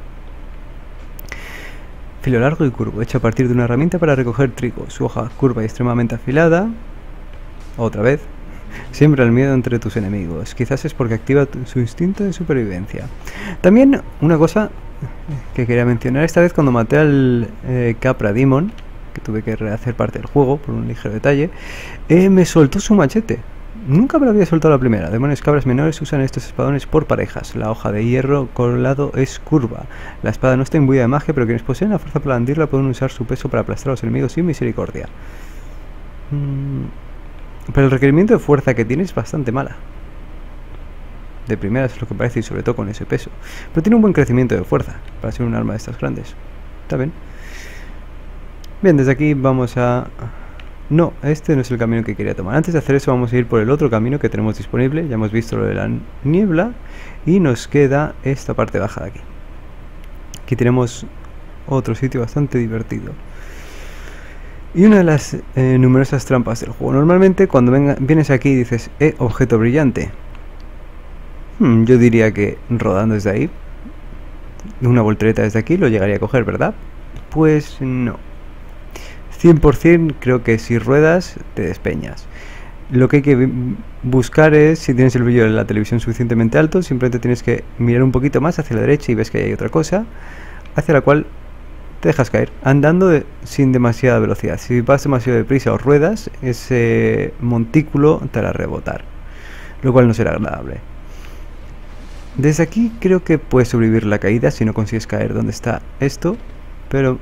Filo largo y curvo, hecho a partir de una herramienta para recoger trigo. Su hoja curva y extremadamente afilada. Otra vez. Siembra el miedo entre tus enemigos. Quizás es porque activa tu, su instinto de supervivencia. También una cosa que quería mencionar. Esta vez cuando maté al eh, Capra Demon, que tuve que rehacer parte del juego por un ligero detalle, eh, me soltó su machete. Nunca me lo había soltado la primera. Demonios cabras menores usan estos espadones por parejas. La hoja de hierro colado es curva. La espada no está imbuida de magia, pero quienes poseen la fuerza para blandirla pueden usar su peso para aplastar a los enemigos sin misericordia. Mm, pero el requerimiento de fuerza que tiene es bastante mala. De primeras es lo que parece, y sobre todo con ese peso. Pero tiene un buen crecimiento de fuerza para ser un arma de estas grandes. Está bien. Bien, desde aquí vamos a... No, este no es el camino que quería tomar. Antes de hacer eso vamos a ir por el otro camino que tenemos disponible. Ya hemos visto lo de la niebla. Y nos queda esta parte baja de aquí. Aquí tenemos otro sitio bastante divertido. Y una de las eh, numerosas trampas del juego. Normalmente cuando venga, vienes aquí y dices, eh, objeto brillante. Hmm, yo diría que rodando desde ahí, una voltereta desde aquí, lo llegaría a coger, ¿verdad? Pues no. cien por cien creo que si ruedas te despeñas. Lo que hay que buscar es, si tienes el brillo de la televisión suficientemente alto, simplemente tienes que mirar un poquito más hacia la derecha y ves que hay otra cosa, hacia la cual te dejas caer, andando de, sin demasiada velocidad. Si vas demasiado deprisa o ruedas, ese montículo te hará rebotar, lo cual no será agradable. Desde aquí creo que puedes sobrevivir la caída si no consigues caer donde está esto, pero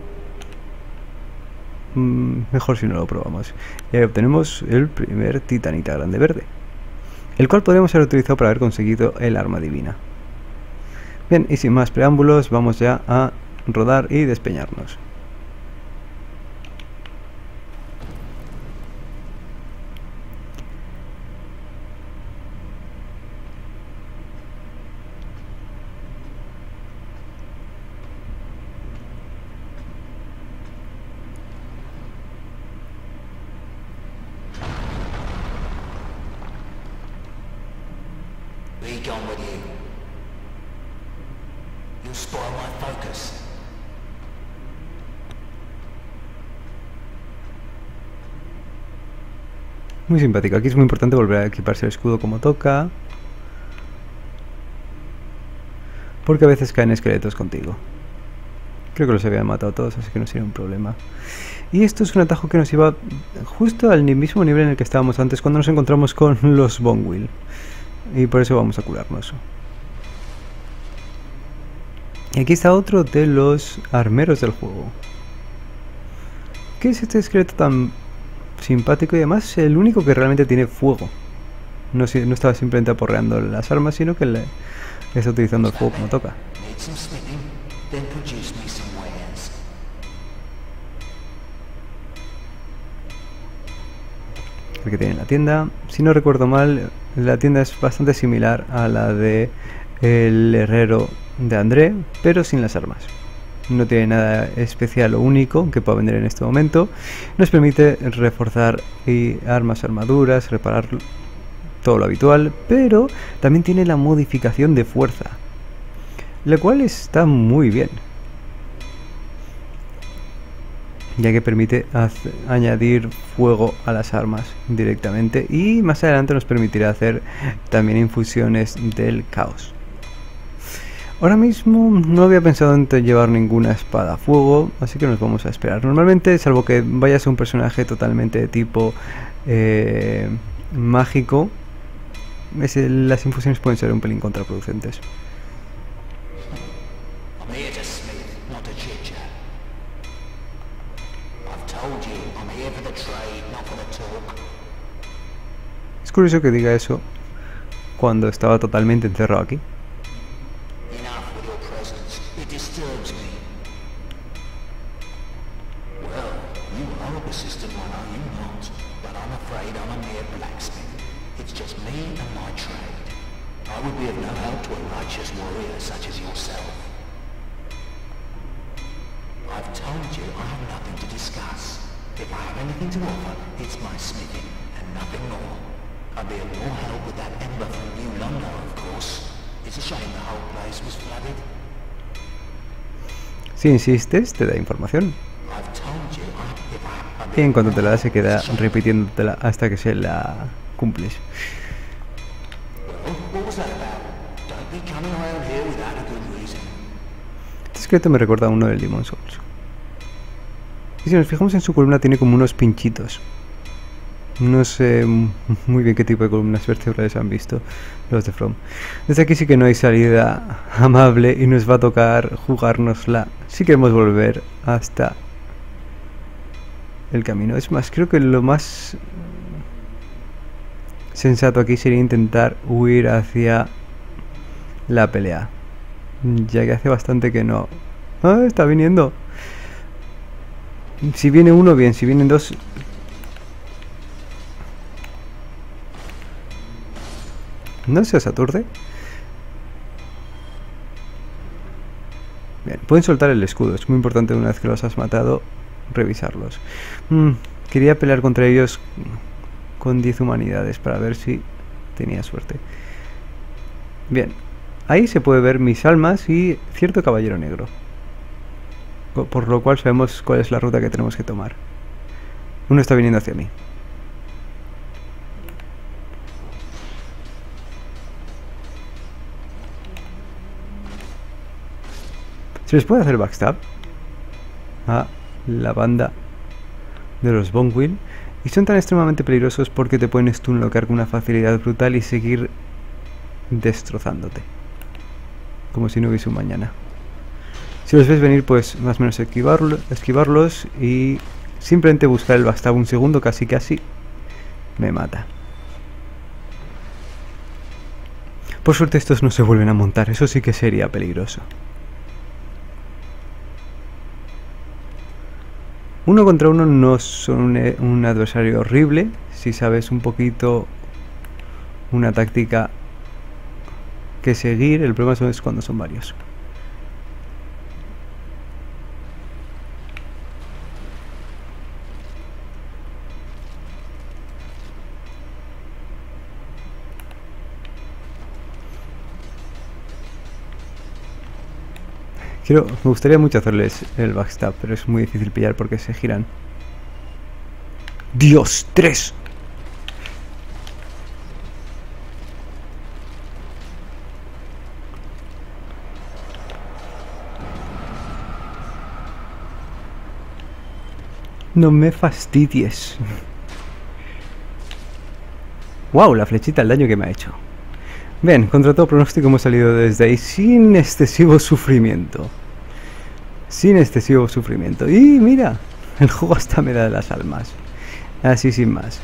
mmm, mejor si no lo probamos. Y ahí obtenemos el primer titanita grande verde, el cual podríamos haber utilizado para haber conseguido el arma divina. Bien, y sin más preámbulos vamos ya a rodar y despeñarnos. Be gone with you. You'll spoil my focus. Muy simpático. Aquí es muy importante volver a equiparse el escudo como toca, porque a veces caen esqueletos contigo. Creo que los habían matado todos, así que no sería un problema. Y esto es un atajo que nos lleva justo al mismo nivel en el que estábamos antes cuando nos encontramos con los Bone Wheel. Y por eso vamos a curarnos. Y aquí está otro de los armeros del juego. ¿Qué es este esqueleto tan simpático? Y además el único que realmente tiene fuego. No, no estaba simplemente aporreando las armas, sino que le está utilizando el fuego como toca. El que tiene la tienda, si no recuerdo mal, la tienda es bastante similar a la de el herrero de André, pero sin las armas. no tiene nada especial o único que pueda vender en este momento. Nos permite reforzar y armas, armaduras, reparar todo lo habitual, pero también tiene la modificación de fuerza, la cual está muy bien, ya que permite añadir fuego a las armas directamente, y más adelante nos permitirá hacer también infusiones del caos. Ahora mismo no había pensado en llevar ninguna espada a fuego, así que nos vamos a esperar. Normalmente, salvo que vayas a un personaje totalmente de tipo eh, mágico, es el, las infusiones pueden ser un pelín contraproducentes. Es curioso que diga eso cuando estaba totalmente encerrado aquí. Si insistes, te da información. Y en cuanto te la da, se queda repitiéndotela hasta que se la cumples. Este esqueleto me recuerda a uno del Demon's Souls. Y si nos fijamos en su columna, tiene como unos pinchitos. No sé muy bien qué tipo de columnas vertebrales han visto los de From. Desde aquí sí que no hay salida amable y nos va a tocar jugárnosla si queremos volver hasta el camino. Es más, creo que lo más sensato aquí sería intentar huir hacia la pelea, ya que hace bastante que no... ¡Ah, está viniendo! Si viene uno, bien. Si vienen dos... ¿No se os aturde? Bien, pueden soltar el escudo. Es muy importante una vez que los has matado, revisarlos. Mm, quería pelear contra ellos con diez humanidades para ver si tenía suerte. Bien, ahí se puede ver mis almas y cierto caballero negro. Por lo cual sabemos cuál es la ruta que tenemos que tomar. Uno está viniendo hacia mí. ¿Se les puede hacer backstab a la banda de los Bonewell? Y son tan extremadamente peligrosos porque te pueden stunlockar con una facilidad brutal y seguir destrozándote, como si no hubiese un mañana. Si los ves venir, pues más o menos esquivarlo, esquivarlos y simplemente buscar el backstab un segundo, casi casi me mata. Por suerte estos no se vuelven a montar, eso sí que sería peligroso. Uno contra uno no son un, un adversario horrible si sabes un poquito una táctica que seguir. El problema es cuando son varios. Quiero, me gustaría mucho hacerles el backstab, pero es muy difícil pillar porque se giran. ¡Dios! ¡Tres! No me fastidies. ¡Wow! La flechita, el daño que me ha hecho. Bien, contra todo pronóstico hemos salido desde ahí sin excesivo sufrimiento. Sin excesivo sufrimiento. Y mira, el juego hasta me da las almas. Así sin más.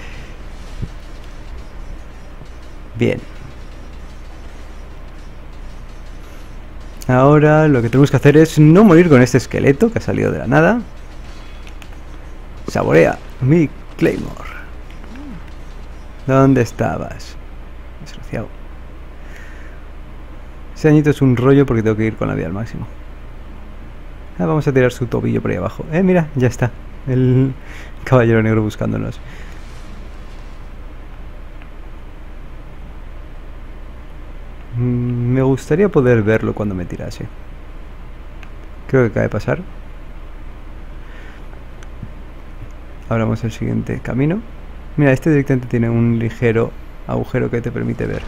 Bien. Ahora lo que tenemos que hacer es no morir con este esqueleto que ha salido de la nada. Saborea mi Claymore. ¿Dónde estabas? Desgraciado. Ese añito es un rollo porque tengo que ir con la vida al máximo. Ah, vamos a tirar su tobillo por ahí abajo. Eh, mira, ya está. El caballero negro buscándonos. Mm, me gustaría poder verlo cuando me tirase. Creo que acaba de pasar. Abramos el siguiente camino. Mira, este directamente tiene un ligero agujero que te permite ver.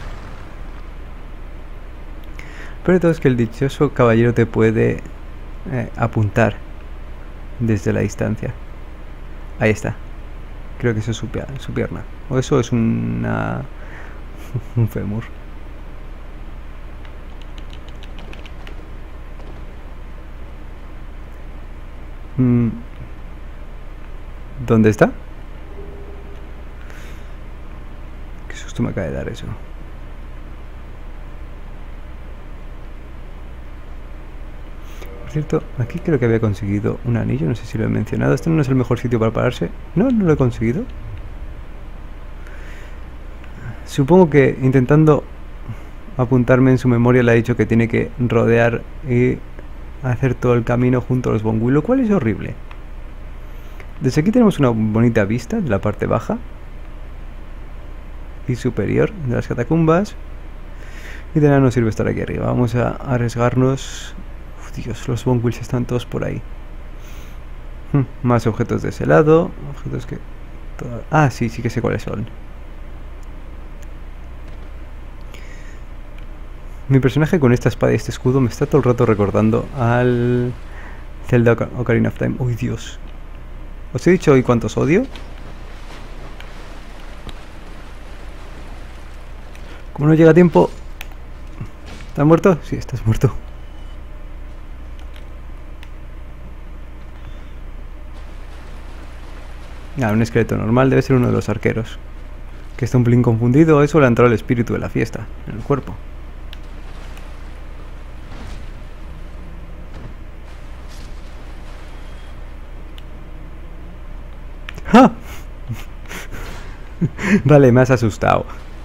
Pero todo es que el dichoso caballero te puede eh, apuntar desde la distancia. Ahí está. Creo que eso es su, su pierna. O eso es una un fémur. Mm. ¿Dónde está? Qué susto me acaba de dar eso. Por cierto, aquí creo que había conseguido un anillo, no sé si lo he mencionado. ¿Este no es el mejor sitio para pararse? No, no lo he conseguido. Supongo que intentando apuntarme en su memoria le ha dicho que tiene que rodear y hacer todo el camino junto a los Bongul, lo cual es horrible. Desde aquí tenemos una bonita vista de la parte baja y superior de las catacumbas. Y de nada nos sirve estar aquí arriba. Vamos a arriesgarnos. Uf, Dios, los Bonguls están todos por ahí. Hmm, más objetos de ese lado. Objetos que... Toda... Ah, sí, sí que sé cuáles son. Mi personaje con esta espada y este escudo me está todo el rato recordando al Zelda Ocarina of Time. ¡Uy, Dios! ¿Os he dicho hoy cuántos odio? Como no llega a tiempo... ¿Estás muerto? Sí, estás muerto. Ah, un esqueleto normal, debe ser uno de los arqueros. Que está un pelín confundido, eso le ha entrado el espíritu de la fiesta en el cuerpo. ¡Ah! Vale, me has asustado.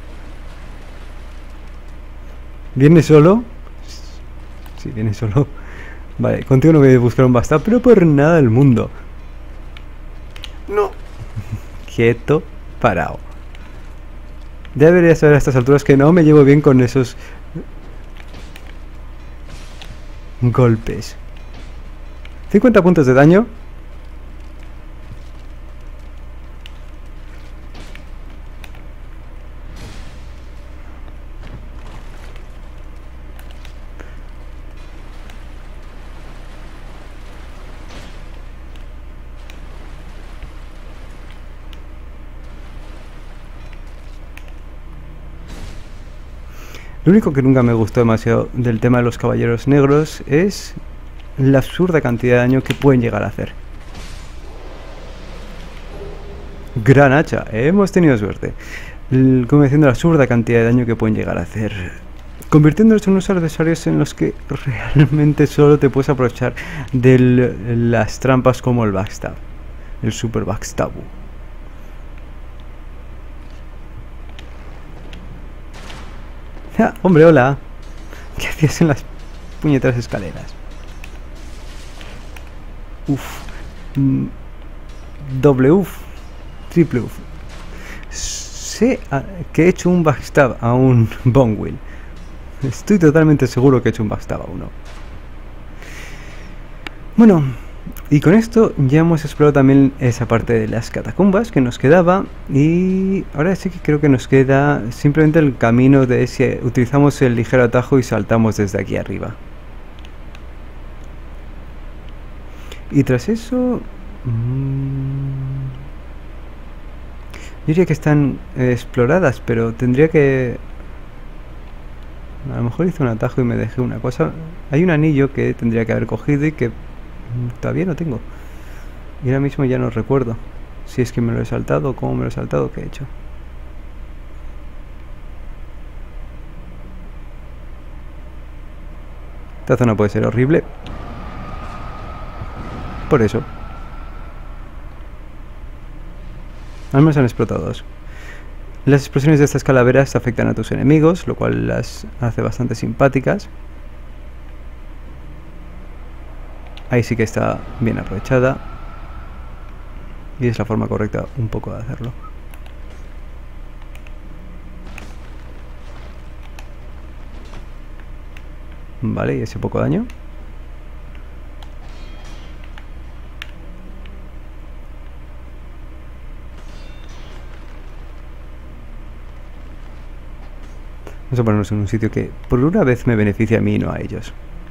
¿Viene solo? Sí, viene solo. Vale, contigo no voy a buscar un bastard, pero por nada del mundo. No. Quieto, parado. Ya debería saber a estas alturas que no me llevo bien con esos golpes. cincuenta puntos de daño. Lo único que nunca me gustó demasiado del tema de los caballeros negros es la absurda cantidad de daño que pueden llegar a hacer. Gran hacha, hemos tenido suerte. El, como diciendo, la absurda cantidad de daño que pueden llegar a hacer, convirtiéndolos en unos adversarios en los que realmente solo te puedes aprovechar de las trampas como el backstab, el super backstab. Ah, hombre, hola. ¿Qué hacías en las puñeteras escaleras? Uf. Mm. Doble uf. Triple uf. Sé que he hecho un backstab a un Bonewheel. Estoy totalmente seguro que he hecho un backstab a uno. Bueno, y con esto ya hemos explorado también esa parte de las catacumbas que nos quedaba. Y ahora sí que creo que nos queda simplemente el camino de si utilizamos el ligero atajo y saltamos desde aquí arriba. Y tras eso... Mmm, yo diría que están eh, exploradas, pero tendría que... A lo mejor hice un atajo y me dejé una cosa. Hay un anillo que tendría que haber cogido y que todavía no tengo. Y ahora mismo ya no recuerdo si es que me lo he saltado, cómo me lo he saltado, qué he hecho. Esta zona puede ser horrible. Por eso. Al menos han explotado dos. Las explosiones de estas calaveras afectan a tus enemigos, lo cual las hace bastante simpáticas. Ahí sí que está bien aprovechada. Y es la forma correcta un poco de hacerlo. Vale, y ese poco daño. Vamos a ponernos en un sitio que por una vez me beneficia a mí y no a ellos.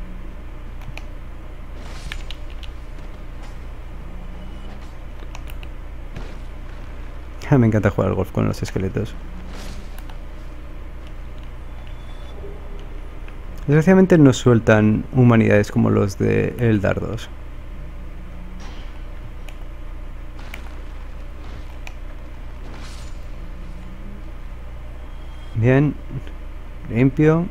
Me encanta jugar al golf con los esqueletos. Desgraciadamente no sueltan humanidades como los de Eldar dos. Bien, limpio.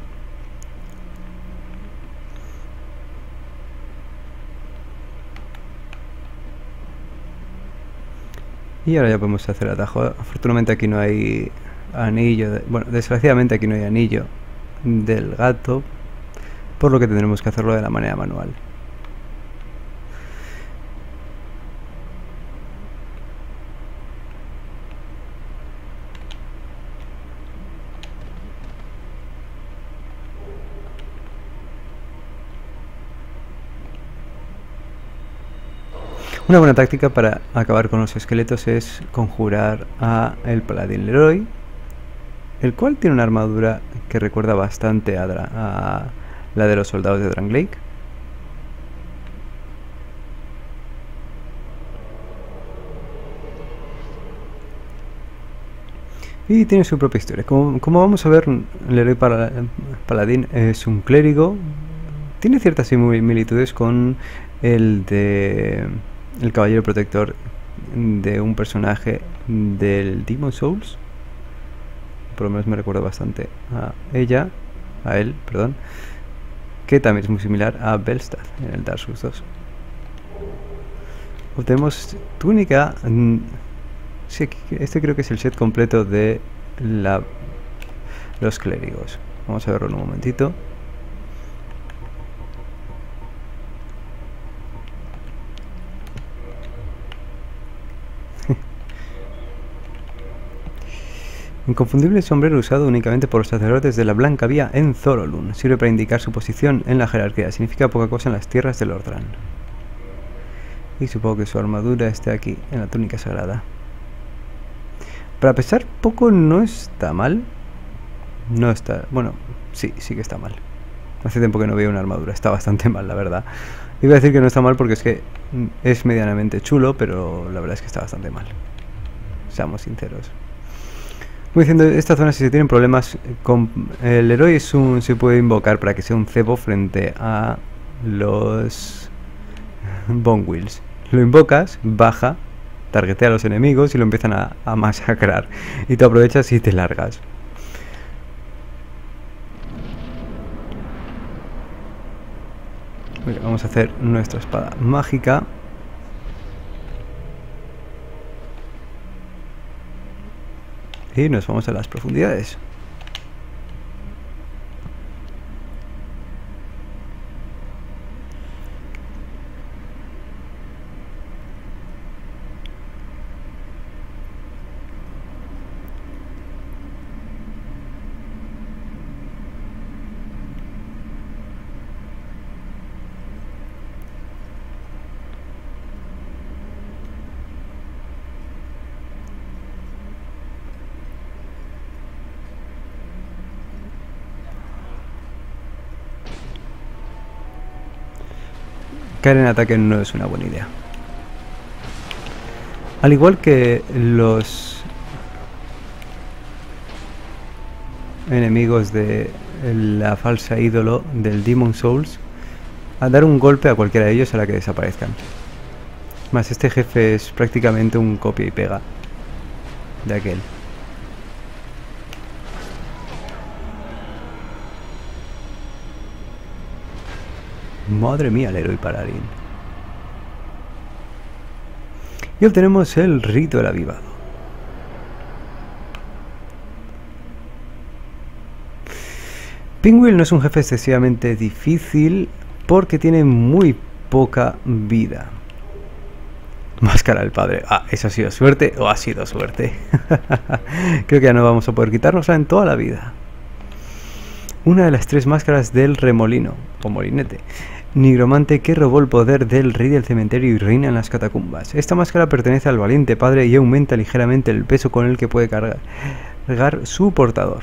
Y ahora ya podemos hacer atajo. Afortunadamente aquí no hay anillo. De, bueno, desgraciadamente aquí no hay anillo del gato, por lo que tendremos que hacerlo de la manera manual. Una buena táctica para acabar con los esqueletos es conjurar a el paladín Leroy, el cual tiene una armadura que recuerda bastante a, a la de los soldados de Drangleic. Y tiene su propia historia. Como, como vamos a ver, Leroy Paladín es un clérigo. Tiene ciertas similitudes con el de el caballero protector de un personaje del Demon Souls. Por lo menos me recuerda bastante a ella, a él, perdón, que también es muy similar a Belstad en el Dark Souls dos. Obtenemos túnica. Sí, este creo que es el set completo de la, los clérigos. Vamos a verlo en un momentito. Inconfundible sombrero usado únicamente por los sacerdotes de la Blanca Vía en Zorolun. Sirve para indicar su posición en la jerarquía. Significa poca cosa en las tierras de Lordran. Y supongo que su armadura esté aquí, en la túnica sagrada. Para pesar poco no está mal. No está... Bueno, sí, sí que está mal. Hace tiempo que no veo una armadura. Está bastante mal, la verdad. Iba a decir que no está mal porque es que es medianamente chulo, pero la verdad es que está bastante mal. Seamos sinceros. Como diciendo, esta zona, si se tienen problemas con el héroe, es un, se puede invocar para que sea un cebo frente a los Bone Wheels. Lo invocas, baja, targetea a los enemigos y lo empiezan a, a masacrar. Y tú aprovechas y te largas. Bien, vamos a hacer nuestra espada mágica. Y nos vamos a las profundidades. Caer en ataque no es una buena idea. Al igual que los enemigos de la falsa ídolo del Demon Souls, a dar un golpe a cualquiera de ellos a la que desaparezcan. Más, este jefe es prácticamente un copia y pega de aquel. Madre mía, el héroe paladín. Y obtenemos el rito del avivado. Pinwheel no es un jefe excesivamente difícil porque tiene muy poca vida. Máscara del padre. Ah, ¿eso ha sido suerte o ha sido suerte? Creo que ya no vamos a poder quitárnosla en toda la vida. Una de las tres máscaras del remolino, o molinete. Nigromante que robó el poder del rey del cementerio y reina en las catacumbas. Esta máscara pertenece al valiente padre y aumenta ligeramente el peso con el que puede cargar, cargar su portador.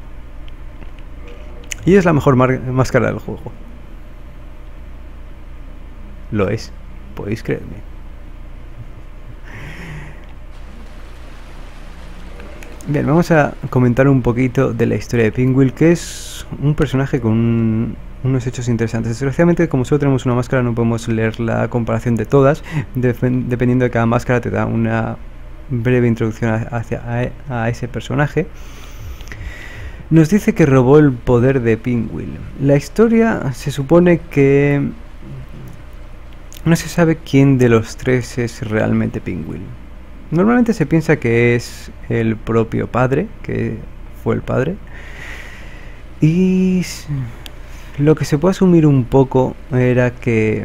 Y es la mejor máscara del juego. Lo es, podéis creerme. Bien, vamos a comentar un poquito de la historia de Pinwheel, que es un personaje con un, unos hechos interesantes. Desgraciadamente, como solo tenemos una máscara, no podemos leer la comparación de todas. De, dependiendo de cada máscara, te da una breve introducción hacia a, a ese personaje. Nos dice que robó el poder de Pinwheel. La historia se supone que no se sabe quién de los tres es realmente Pinwheel. Normalmente se piensa que es el propio padre, que fue el padre. Y lo que se puede asumir un poco era que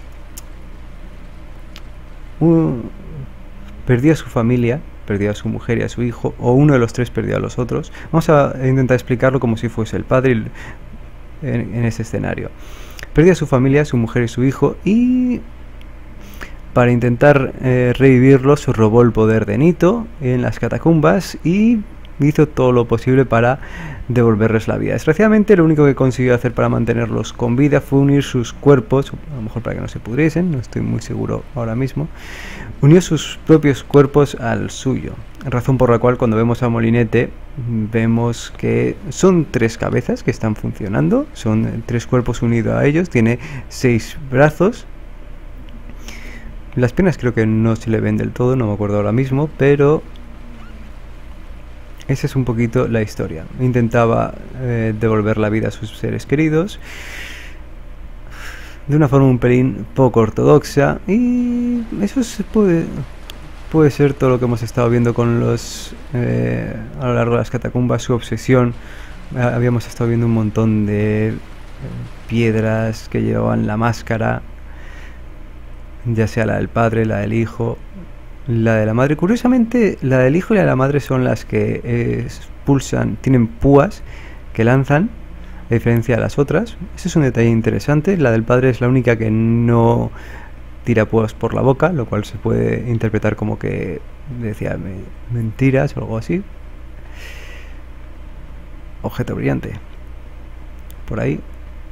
uh, perdió a su familia, perdió a su mujer y a su hijo, o uno de los tres perdió a los otros. Vamos a intentar explicarlo como si fuese el padre en, en ese escenario. Perdió a su familia, su mujer y su hijo, y para intentar eh, revivirlos robó el poder de Nito en las catacumbas y hizo todo lo posible para devolverles la vida. Desgraciadamente, lo único que consiguió hacer para mantenerlos con vida fue unir sus cuerpos, a lo mejor para que no se pudriesen, no estoy muy seguro ahora mismo. Unió sus propios cuerpos al suyo, razón por la cual cuando vemos a Molinete vemos que son tres cabezas que están funcionando, son tres cuerpos unidos a ellos, tiene seis brazos. Las piernas creo que no se le ven del todo, no me acuerdo ahora mismo, pero esa es un poquito la historia. Intentaba eh, devolver la vida a sus seres queridos de una forma un pelín poco ortodoxa, y eso se puede, puede ser todo lo que hemos estado viendo con los eh, a lo largo de las catacumbas, su obsesión. Eh, habíamos estado viendo un montón de eh, piedras que llevaban la máscara, ya sea la del padre, la del hijo, la de la madre. Curiosamente, la del hijo y la de la madre son las que eh, expulsan, tienen púas que lanzan, a diferencia de las otras. Ese es un detalle interesante. La del padre es la única que no tira púas por la boca, lo cual se puede interpretar como que decía me, mentiras o algo así. Objeto brillante. Por ahí.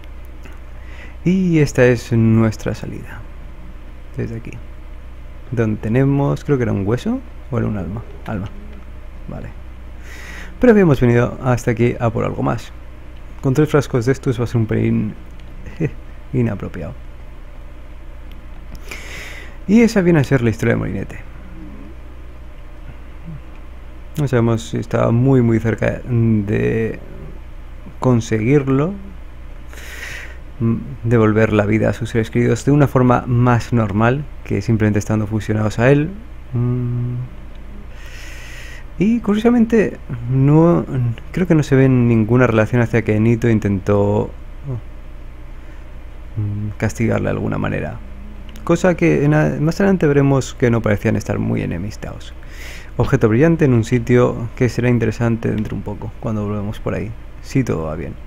Y esta es nuestra salida. Desde aquí. Donde tenemos, creo que era un hueso o era un alma. Alma. Vale. Pero habíamos venido hasta aquí a por algo más. Con tres frascos de estos va a ser un pelín inapropiado. Y esa viene a ser la historia de Molinete. No sabemos si estaba muy muy cerca de conseguirlo, devolver la vida a sus seres queridos de una forma más normal que simplemente estando fusionados a él. Y curiosamente no creo que no se ve ninguna relación hacia que Nito intentó castigarle de alguna manera, cosa que en a, más adelante veremos que no parecían estar muy enemistados. Objeto brillante en un sitio que será interesante dentro un poco cuando volvemos por ahí, si todo va bien.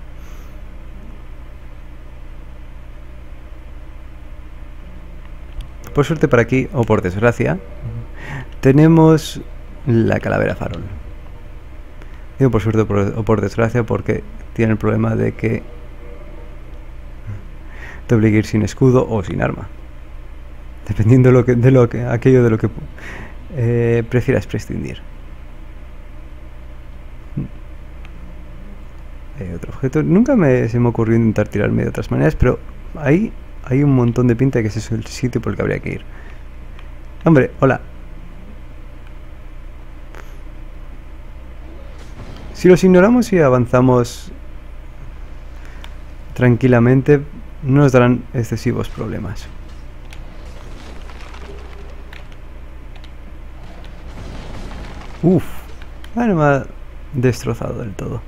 Por suerte para aquí, o por desgracia, tenemos la calavera farol. Digo por suerte por, o por desgracia porque tiene el problema de que te obliga a ir sin escudo o sin arma, dependiendo de lo que, de lo que aquello de lo que eh, prefieras prescindir. Eh, otro objeto. Nunca me, se me ocurrió intentar tirarme de otras maneras, pero ahí hay un montón de pinta de que ese es el sitio por el que habría que ir. Hombre, hola. Si los ignoramos y avanzamos tranquilamente, no nos darán excesivos problemas. Uff, bueno, me ha destrozado del todo.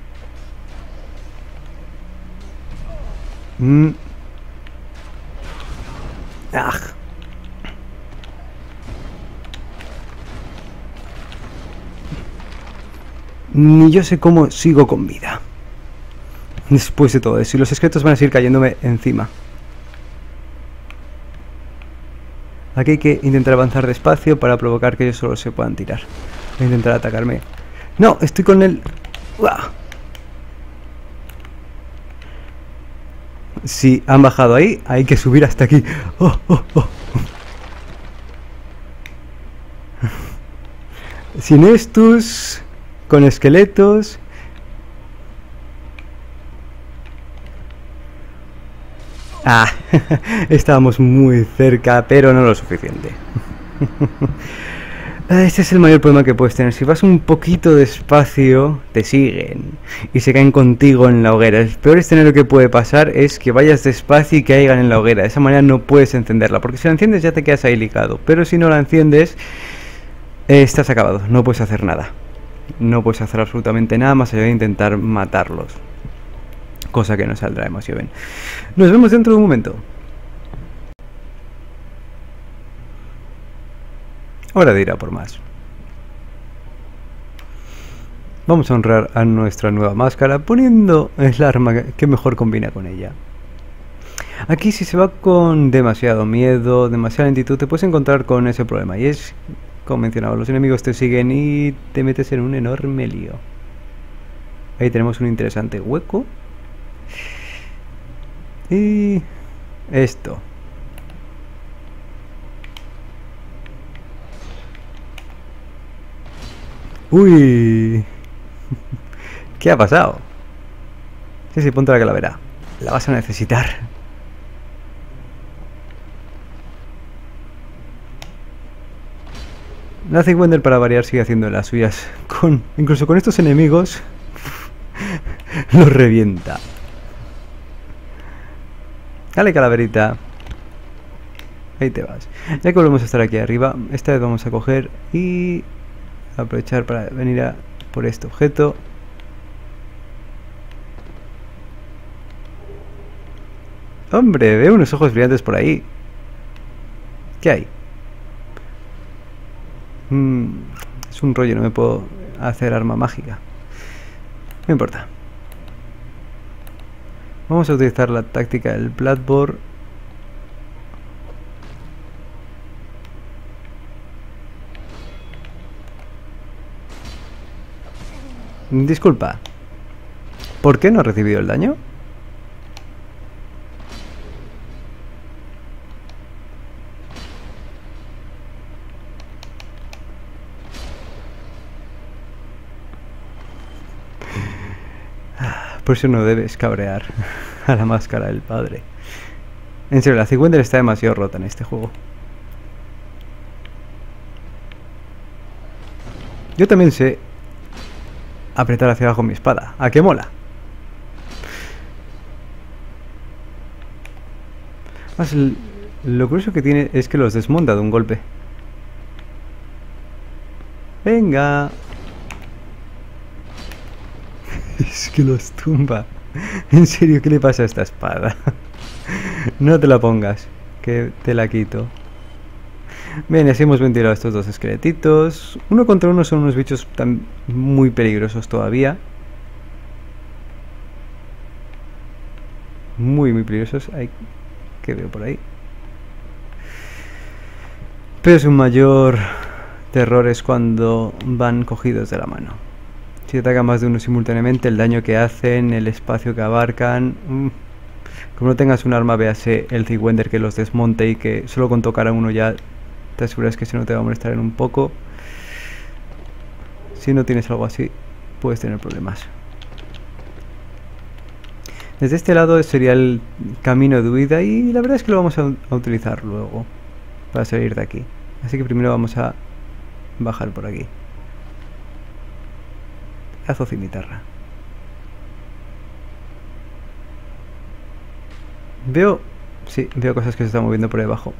Mm. ¡Ah! Ni yo sé cómo sigo con vida. Después de todo eso, y los esqueletos van a seguir cayéndome encima. Aquí hay que intentar avanzar despacio para provocar que ellos solo se puedan tirar. Voy a intentar atacarme. ¡No! Estoy con el... ¡Uah! Si han bajado ahí, hay que subir hasta aquí. ¡Oh, oh, oh! Sin estos... Con esqueletos... Ah, estábamos muy cerca, pero no lo suficiente. Este es el mayor problema que puedes tener. Si vas un poquito despacio, te siguen y se caen contigo en la hoguera. El peor escenario que puede pasar es que vayas despacio y caigan en la hoguera. De esa manera no puedes encenderla, porque si la enciendes ya te quedas ahí ligado. Pero si no la enciendes, eh, estás acabado, no puedes hacer nada. No puedes hacer absolutamente nada más allá de intentar matarlos. Cosa que no saldrá demasiado bien. Nos vemos dentro de un momento. Hora de ir a por más. Vamos a honrar a nuestra nueva máscara poniendo el arma que mejor combina con ella. Aquí si se va con demasiado miedo, demasiada lentitud, te puedes encontrar con ese problema. Y es, como mencionaba, los enemigos te siguen y te metes en un enorme lío. Ahí tenemos un interesante hueco. Y esto. Uy. ¿Qué ha pasado? Sí, sí, ponte la calavera. La vas a necesitar. La Zigwender, para variar, sigue haciendo las suyas. Con, incluso con estos enemigos los revienta. Dale, calaverita. Ahí te vas. Ya que volvemos a estar aquí arriba, esta vez vamos a coger y aprovechar para venir a por este objeto. Hombre, veo unos ojos brillantes por ahí. ¿Qué hay? Mm, es un rollo, no me puedo hacer arma mágica. No importa. Vamos a utilizar la táctica del Bloodborne. Disculpa. ¿Por qué no he recibido el daño? Por eso no debes cabrear a la máscara del padre. En serio, la Zigwender está demasiado rota en este juego. Yo también sé apretar hacia abajo mi espada. ¿A qué mola? Más lo curioso que tiene es que los desmonta de un golpe. Venga. Es que los tumba. En serio, ¿qué le pasa a esta espada? No te la pongas, que te la quito. Bien, así hemos ventilado estos dos esqueletitos. Uno contra uno son unos bichos tan muy peligrosos todavía. Muy, muy peligrosos. Hay que veo por ahí. Pero su mayor terror es cuando van cogidos de la mano. Si atacan más de uno simultáneamente, el daño que hacen, el espacio que abarcan... Mmm. Como no tengas un arma, véase el Zigwender que los desmonte y que solo con tocar a uno ya te aseguras que si no te va a molestar en un poco. Si no tienes algo así, puedes tener problemas. Desde este lado sería el camino de huida y la verdad es que lo vamos a, a utilizar luego para salir de aquí. Así que primero vamos a bajar por aquí. Lazo cimitarra. Veo... sí, veo cosas que se están moviendo por debajo.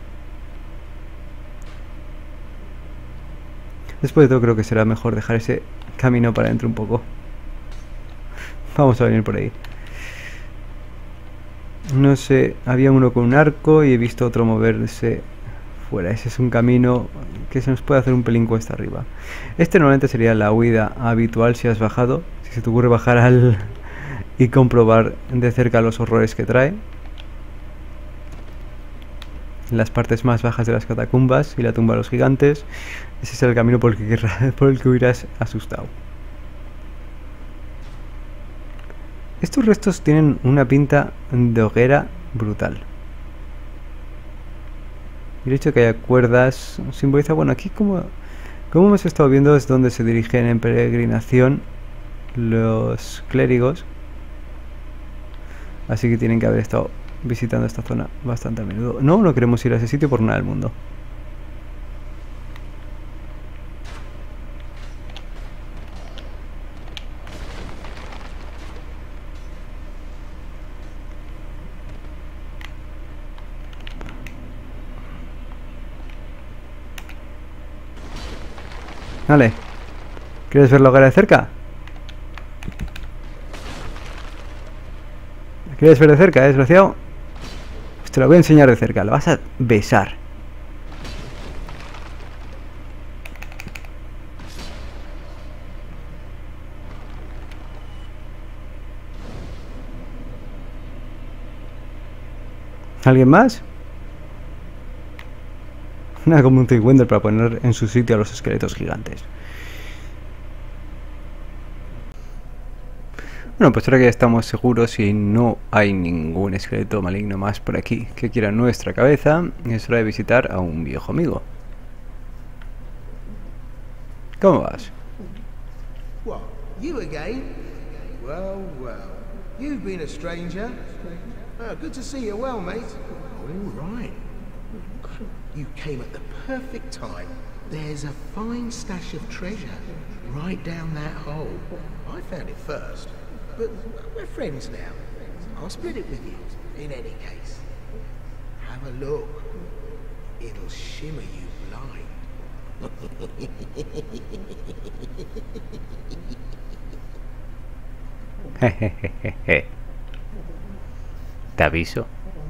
Después de todo creo que será mejor dejar ese camino para adentro un poco. Vamos a venir por ahí. No sé, había uno con un arco y he visto otro moverse fuera. Ese es un camino que se nos puede hacer un pelín cuesta arriba. Este normalmente sería la huida habitual si has bajado. Si se te ocurre bajar al y comprobar de cerca los horrores que trae. Las partes más bajas de las catacumbas y la tumba de los gigantes. Ese es el camino por el que, querrá, por el que hubieras asustado. Estos restos tienen una pinta de hoguera brutal. Y el hecho de que haya cuerdas simboliza, bueno, aquí como, como hemos estado viendo es donde se dirigen en peregrinación los clérigos. Así que tienen que haber estado visitando esta zona bastante a menudo. No, no queremos ir a ese sitio por nada del mundo. Vale. ¿Quieres ver la hoguera de cerca? ¿La quieres ver de cerca, eh, desgraciado? Pues te la voy a enseñar de cerca. La vas a besar. ¿Alguien más? Nada como un Wender para poner en su sitio a los esqueletos gigantes. Bueno, pues ahora que ya estamos seguros y no hay ningún esqueleto maligno más por aquí que quiera nuestra cabeza, es hora de visitar a un viejo amigo. ¿Cómo vas? What, you again? Well, well, you've been a stranger. Oh, good to see you well, mate. All right. You came at the perfect time. There's a fine stash of treasure right down that hole. I found it first, but we're friends now. I'll split it with you, in any case. Have a look. It'll shimmer you blind. Jejejeje. Te aviso.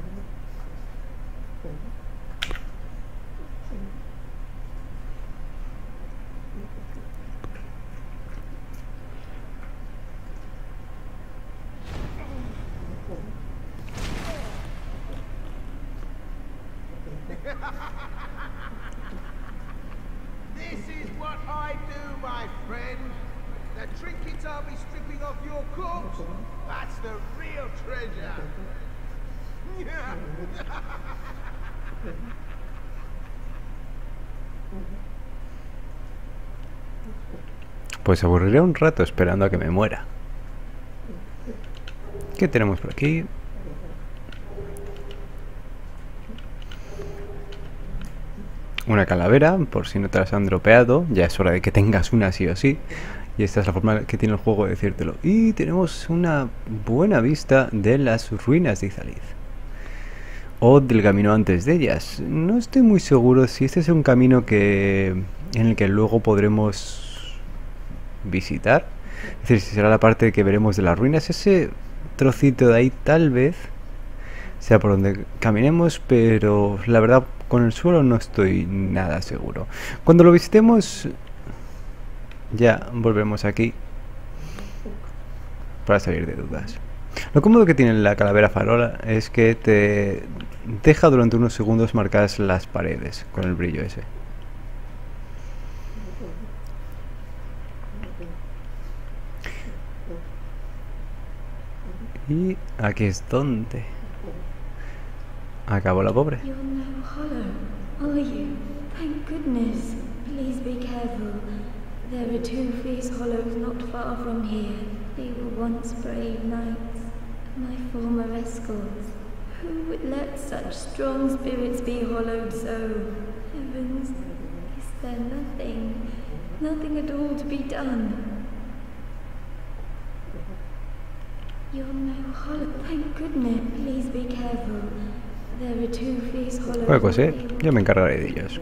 This is what I do, my friend. The trinkets I'll be stripping off your corpse, that's the real treasure. Pues aburriré un rato esperando a que me muera. ¿Qué tenemos por aquí? Una calavera, por si no te las han dropeado. Ya es hora de que tengas una sí o sí. Y esta es la forma que tiene el juego de decírtelo. Y tenemos una buena vista de las ruinas de Izalith. O del camino antes de ellas. No estoy muy seguro si este es un camino que en el que luego podremos visitar. Es decir, si será la parte que veremos de las ruinas. Ese trocito de ahí tal vez sea por donde caminemos, pero la verdad con el suelo no estoy nada seguro. Cuando lo visitemos ya volvemos aquí para salir de dudas. Lo cómodo que tiene la calavera farola es que te deja durante unos segundos marcadas las paredes con el brillo ese. Y aquí es donde acabó la pobre. You're no hollow, are you? Thank goodness. Please be careful. There are two fierce hollows not far from here. They were once brave knights, my former escorts. Who would let such strong spirits be hollowed so? Heavens, is there nothing, nothing at all to be done? You're no hollow, thank goodness. Please be careful. There are two fierce hollows. Bueno, pues eh, yo me encargaré de ellos.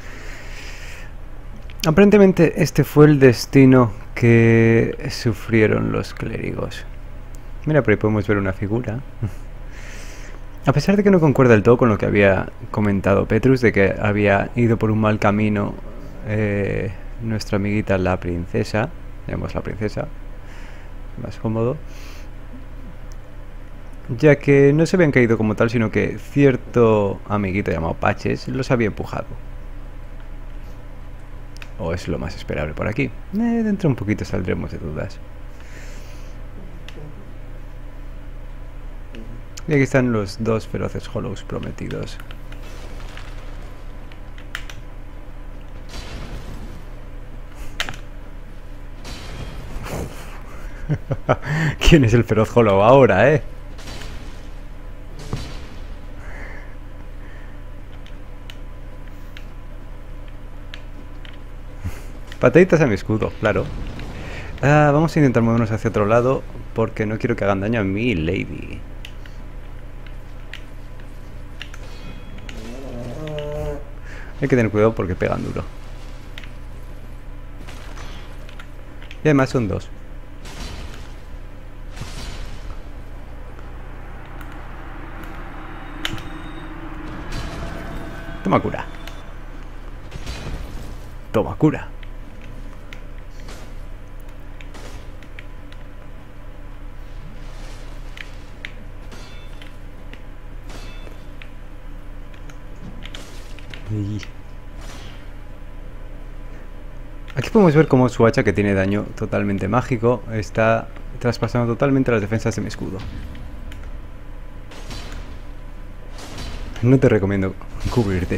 Aparentemente este fue el destino que sufrieron los clérigos. Mira, por ahí podemos ver una figura. A pesar de que no concuerda del todo con lo que había comentado Petrus, de que había ido por un mal camino eh, nuestra amiguita la princesa, digamos la princesa, más cómodo, ya que no se habían caído como tal, sino que cierto amiguito llamado Patches los había empujado. O es lo más esperable por aquí. Eh, dentro de un poquito saldremos de dudas. Y aquí están los dos feroces Hollows prometidos. ¿Quién es el feroz Hollow ahora, eh? Pataditas a mi escudo, claro. Ah, vamos a intentar movernos hacia otro lado porque no quiero que hagan daño a mi lady. Hay que tener cuidado porque pegan duro. Y además son dos. Toma cura. Toma cura. Y aquí podemos ver cómo su hacha, que tiene daño totalmente mágico, está traspasando totalmente las defensas de mi escudo. No te recomiendo cubrirte.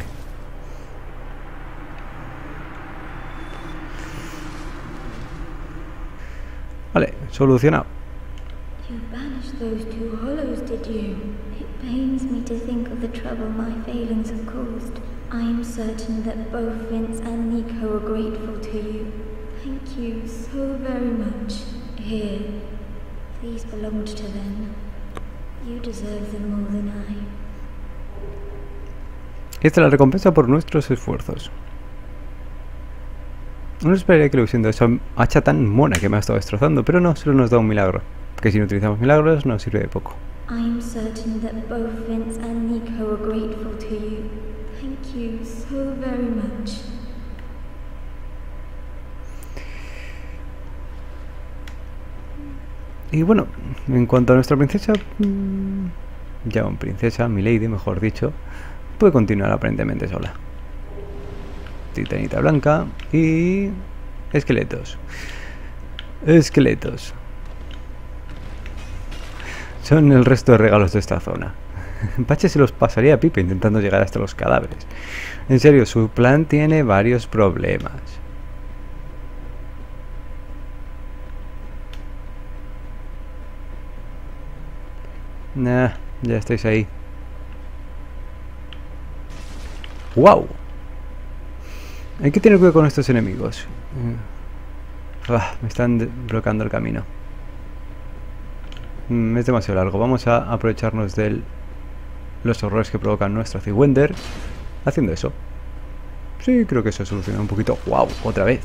Vale, solucionado. You banished those two hollows, did you? It pains me to think of the trouble my failings have caused. I am certain that both Vince and Nico are grateful to you. Thank you so very much. Here, these belonged to them. You deserve them more than I. Esta es la recompensa por nuestros esfuerzos. No esperaría que lo usiendo esa hacha tan mona que me ha estado destrozando, pero no, solo nos da un milagro. Que si no utilizamos milagros nos sirve de poco. I am certain that both Vince and Nico are grateful to you. Thank you so very much. Y bueno, en cuanto a nuestra princesa, ya una princesa, milady mejor dicho, puede continuar aparentemente sola. Titanita blanca y esqueletos. Esqueletos. Son el resto de regalos de esta zona. Patches se los pasaría a pipa intentando llegar hasta los cadáveres. En serio, su plan tiene varios problemas. Nah, ya estáis ahí. ¡Wow! Hay que tener cuidado con estos enemigos. Ah, me están bloqueando el camino. Mm, es demasiado largo. Vamos a aprovecharnos de los horrores que provocan nuestro Cywender haciendo eso. Sí, creo que eso soluciona un poquito. ¡Wow! Otra vez.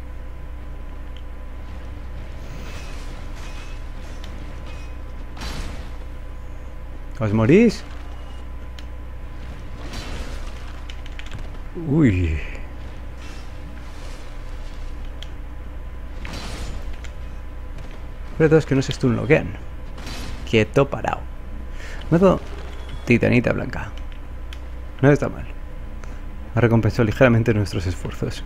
¿Os morís? Uy. Pero todos que no se stunloquean. Quieto, parado. Modo titanita blanca. No está mal. Ha recompensado ligeramente nuestros esfuerzos.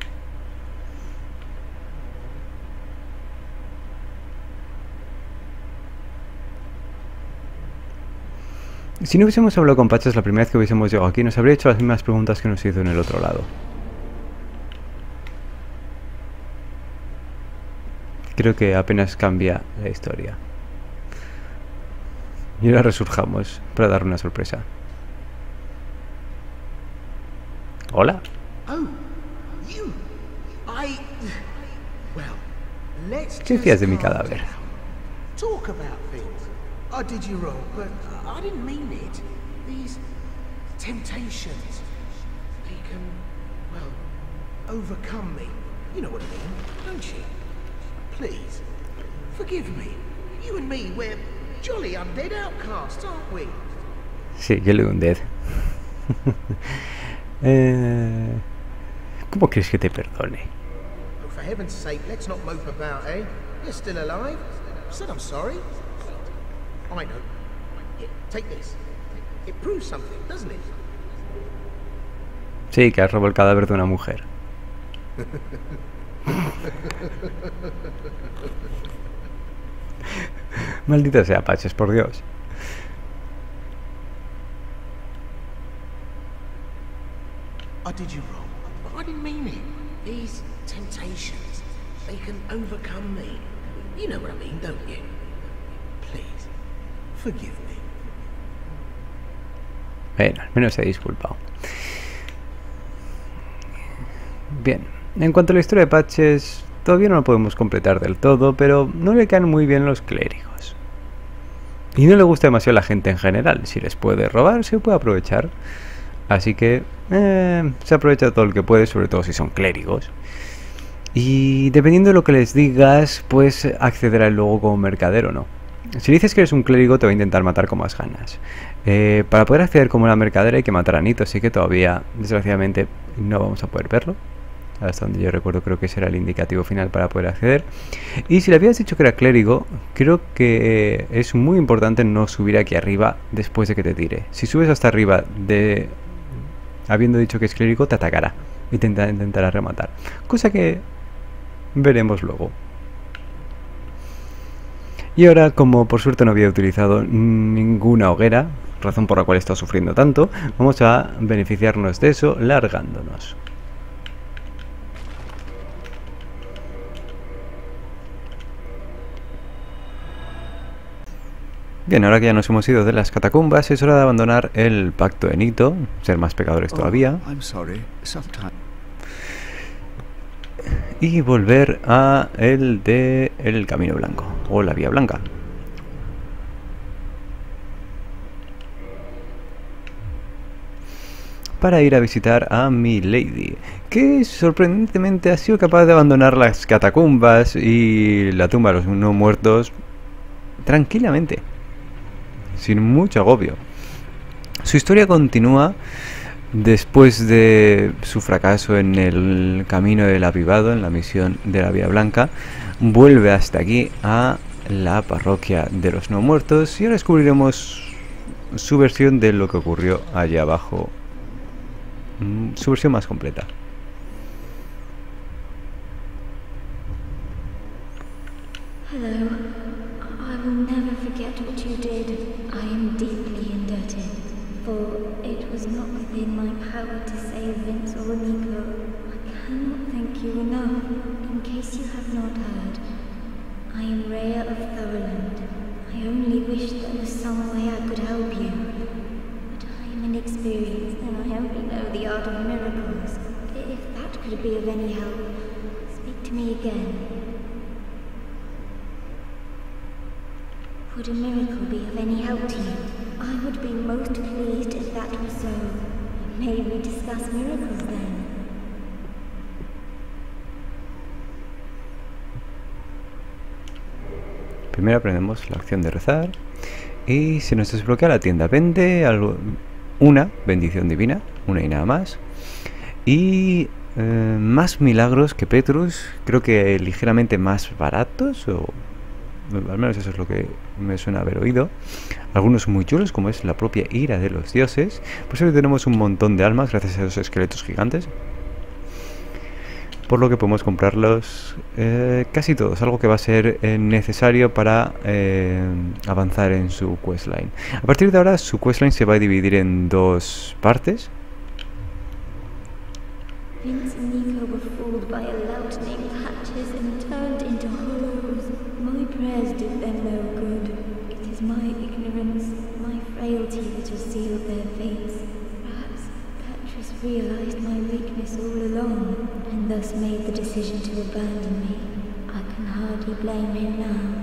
Si no hubiésemos hablado con Patches la primera vez que hubiésemos llegado aquí, nos habría hecho las mismas preguntas que nos hizo en el otro lado. Creo que apenas cambia la historia. Y ahora resurjamos para dar una sorpresa. Hola. Oh, you. I. Well, let's ¿Qué decías de mi cadáver? talk about things. I did you wrong, but I didn't mean it. These temptations, they can, well, overcome me. You know what I mean, don't you? Please, forgive me. You and me, we're jolly undead outcasts, aren't we? Sí, yo le doy un dead. eh, ¿Cómo crees que te perdone? Oh, for heaven's sake, let's not mope about, eh? You're still alive? Said I'm sorry. I know. Here, take this. It proves something, doesn't it? Sí, que has robado el cadáver de una mujer. Maldita sea, Patches, por Dios. I did you wrong, but I didn't mean it. These temptations, they can overcome me. You know what I mean, don't you? Please, forgive me. Bueno, al menos se ha disculpado. Bien, en cuanto a la historia de Patches, todavía no lo podemos completar del todo, pero no le caen muy bien los clérigos. Y no le gusta demasiado a la gente en general. Si les puede robar, se puede aprovechar. Así que eh, se aprovecha todo lo que puede, sobre todo si son clérigos. Y dependiendo de lo que les digas, pues accederá luego como mercader o no. Si dices que eres un clérigo, te va a intentar matar con más ganas. Eh, para poder acceder como la mercadera hay que matar a Nito, así que todavía, desgraciadamente, no vamos a poder verlo. Hasta donde yo recuerdo, creo que ese era el indicativo final para poder acceder. Y si le habías dicho que era clérigo, creo que es muy importante no subir aquí arriba después de que te tire. Si subes hasta arriba de habiendo dicho que es clérigo, te atacará y te intentará rematar. Cosa que veremos luego. Y ahora, como por suerte no había utilizado ninguna hoguera, razón por la cual he estado sufriendo tanto, vamos a beneficiarnos de eso largándonos. Bien, ahora que ya nos hemos ido de las catacumbas, es hora de abandonar el pacto de Nito, ser más pecadores todavía, y volver a el de el Camino Blanco, o la Vía Blanca. Para ir a visitar a mi Lady, que sorprendentemente ha sido capaz de abandonar las catacumbas y la tumba de los no muertos tranquilamente, sin mucho agobio. Su historia continúa después de su fracaso en el camino del avivado, en la misión de la Vía Blanca. Vuelve hasta aquí a la parroquia de los no muertos y ahora descubriremos su versión de lo que ocurrió allá abajo, su versión más completa. Hello. I will never forget what you did. I am deeply indebted, for it was not within my power to save Vince or Nico. I cannot thank you enough. In case you have not heard, I am Rhea of Thoroland. I only wish there was some way I could help you. But I am inexperienced and I only know the art of miracles. If that could be of any help, speak to me again. Would a miracle be of any help to you? I would be most pleased if that was so. May we discuss miracles then? Primero aprendemos la acción de rezar y se nos desbloquea la tienda. Vende algo, una bendición divina, una y nada más. Y eh, más milagros que Petrus, creo que ligeramente más baratos, o al menos eso es lo que me suena haber oído. Algunos muy chulos, como es la propia ira de los dioses. Por eso tenemos un montón de almas gracias a esos esqueletos gigantes, por lo que podemos comprarlos eh, casi todos, algo que va a ser eh, necesario para eh, avanzar en su questline. A partir de ahora su questline se va a dividir en dos partes. Vince and Nico were fooled by a lout named Hatches and turned into hollows. My prayers did them no good. It is my ignorance, my frailty that has sealed their fates. Perhaps Petrus realized my weakness all along, and thus made the decision to abandon me. I can hardly blame him now.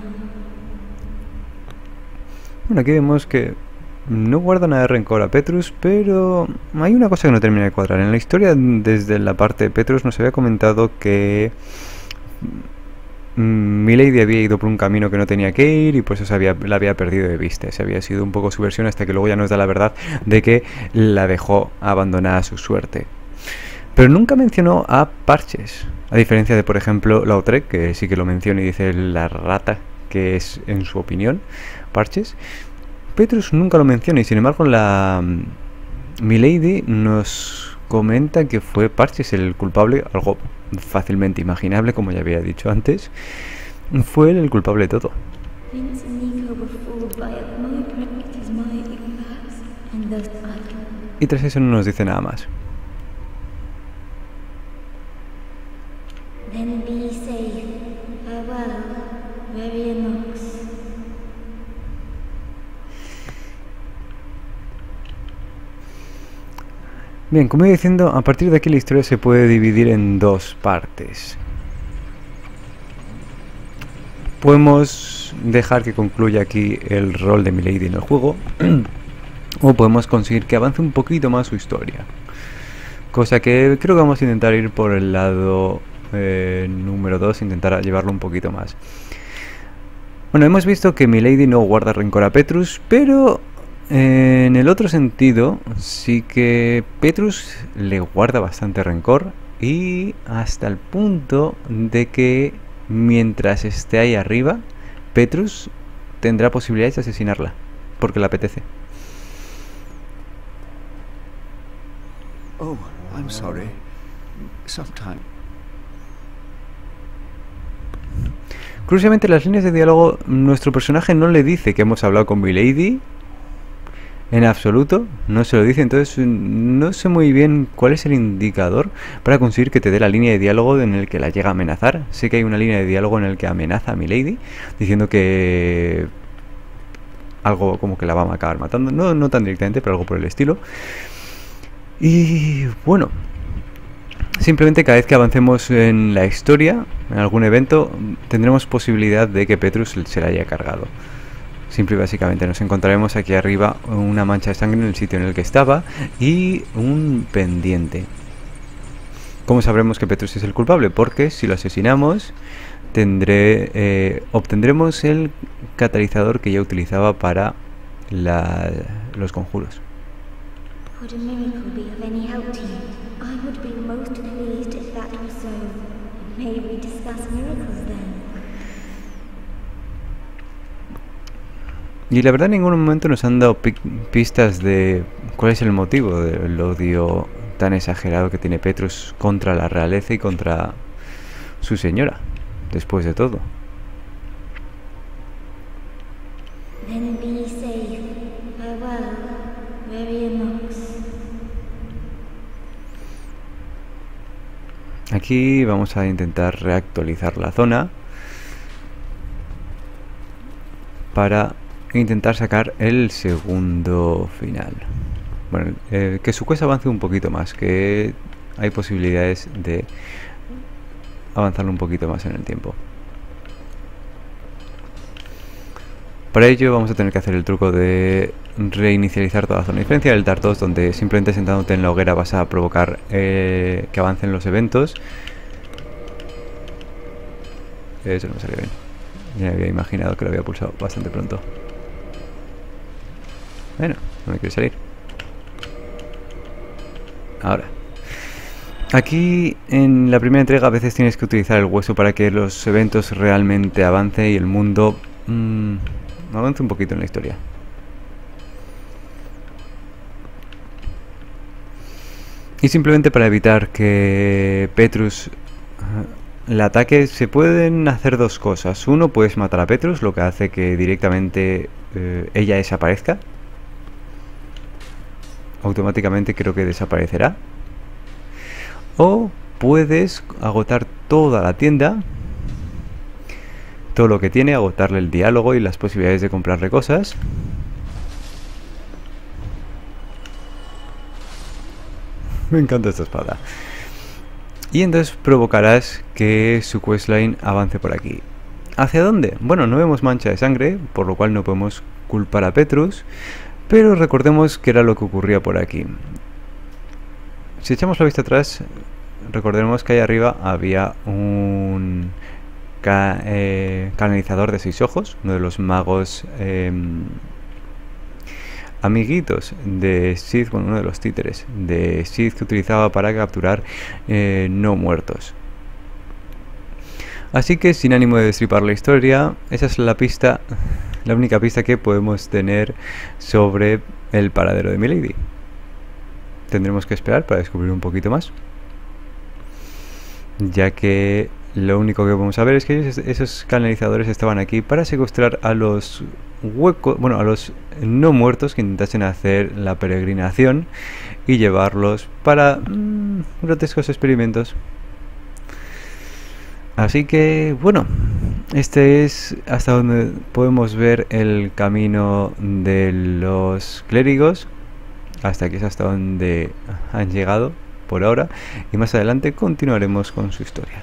Bueno, aquí vemos que no guarda nada de rencor a Petrus, pero hay una cosa que no termina de cuadrar. En la historia, desde la parte de Petrus, nos había comentado que Milady había ido por un camino que no tenía que ir y pues eso había, la había perdido de vista. Esa había sido un poco su versión hasta que luego ya nos da la verdad de que la dejó abandonada a su suerte. Pero nunca mencionó a Parches, a diferencia de, por ejemplo, Lautrec, que sí que lo menciona y dice la rata, que es, en su opinión, Parches. Petrus nunca lo menciona y sin embargo la Milady nos comenta que fue Parches el culpable, algo fácilmente imaginable, como ya había dicho antes. Fue él el culpable de todo. Y tras eso no nos dice nada más. Bien, como iba diciendo, a partir de aquí la historia se puede dividir en dos partes. Podemos dejar que concluya aquí el rol de Milady en el juego, o podemos conseguir que avance un poquito más su historia. Cosa que creo que vamos a intentar ir por el lado eh, número dos, intentar llevarlo un poquito más. Bueno, hemos visto que Milady no guarda rencor a Petrus, pero en el otro sentido sí que Petrus le guarda bastante rencor, y hasta el punto de que mientras esté ahí arriba, Petrus tendrá posibilidades de asesinarla, porque le apetece. Oh, I'm sorry. Sometime. Curiosamente, en las líneas de diálogo, nuestro personaje no le dice que hemos hablado con Milady. En absoluto, no se lo dice. Entonces no sé muy bien cuál es el indicador para conseguir que te dé la línea de diálogo en el que la llega a amenazar. Sé que hay una línea de diálogo en el que amenaza a Milady, diciendo que algo como que la va a acabar matando. No, no tan directamente, pero algo por el estilo. Y bueno, simplemente cada vez que avancemos en la historia, en algún evento, tendremos posibilidad de que Petrus se la haya cargado. Simple y básicamente nos encontraremos aquí arriba una mancha de sangre en el sitio en el que estaba y un pendiente. ¿Cómo sabremos que Petrus es el culpable? Porque si lo asesinamos, tendré, eh, obtendremos el catalizador que ya utilizaba para la, los conjuros. Would a miracle be of any help to you? I would be most pleased if that were so. May we discuss miracles then? Y la verdad en ningún momento nos han dado pistas de cuál es el motivo del odio tan exagerado que tiene Petrus contra la realeza y contra su señora, después de todo. Then be safe. Farewell, Marian Knox. Aquí vamos a intentar reactualizar la zona para intentar sacar el segundo final. Bueno, eh, que su quest avance un poquito más, que hay posibilidades de avanzarlo un poquito más en el tiempo. Para ello vamos a tener que hacer el truco de reinicializar toda la zona. A diferencia del Tartos, donde simplemente sentándote en la hoguera vas a provocar eh, que avancen los eventos. Eso no me salió bien. Ya había imaginado que lo había pulsado bastante pronto. Bueno, no me quiere salir. Ahora. Aquí en la primera entrega a veces tienes que utilizar el hueso para que los eventos realmente avancen y el mundo mmm, avance un poquito en la historia. Y simplemente para evitar que Petrus el ataque, se pueden hacer dos cosas. Uno, puedes matar a Petrus, lo que hace que directamente eh, ella desaparezca. Automáticamente creo que desaparecerá. O puedes agotar toda la tienda, todo lo que tiene, agotarle el diálogo y las posibilidades de comprarle cosas. Me encanta esta espada. Y entonces provocarás que su questline avance por aquí. ¿Hacia dónde? Bueno, no vemos mancha de sangre, por lo cual no podemos culpar a Petrus, pero recordemos que era lo que ocurría por aquí. Si echamos la vista atrás, recordemos que ahí arriba había un ca eh, canalizador de seis ojos, uno de los magos eh, amiguitos de Sith, bueno, uno de los títeres de Sith que utilizaba para capturar eh, no muertos. Así que, sin ánimo de destripar la historia, esa es la pista, la única pista que podemos tener sobre el paradero de Milady. Tendremos que esperar para descubrir un poquito más, ya que lo único que podemos saber es que ellos, esos canalizadores estaban aquí para secuestrar a los huecos, bueno, a los no muertos que intentasen hacer la peregrinación y llevarlos para mmm, grotescos experimentos. Así que, bueno, este es hasta donde podemos ver el camino de los clérigos. Hasta aquí es hasta donde han llegado por ahora, y más adelante continuaremos con su historia.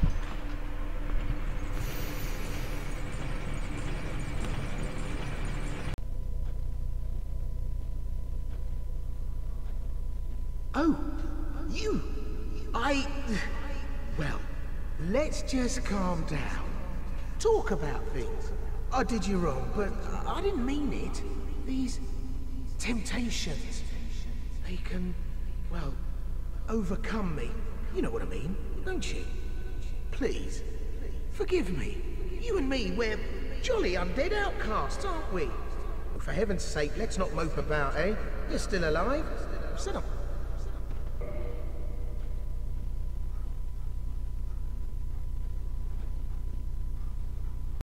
Oh, you! I... Well, let's just calm down. Talk about things. I did you wrong, but I didn't mean it. These temptations, they can, well, overcome me. You know what I mean, don't you? Please, forgive me. You and me, we're jolly undead outcasts, aren't we? For heaven's sake, let's not mope about, eh? You're still alive. Set up.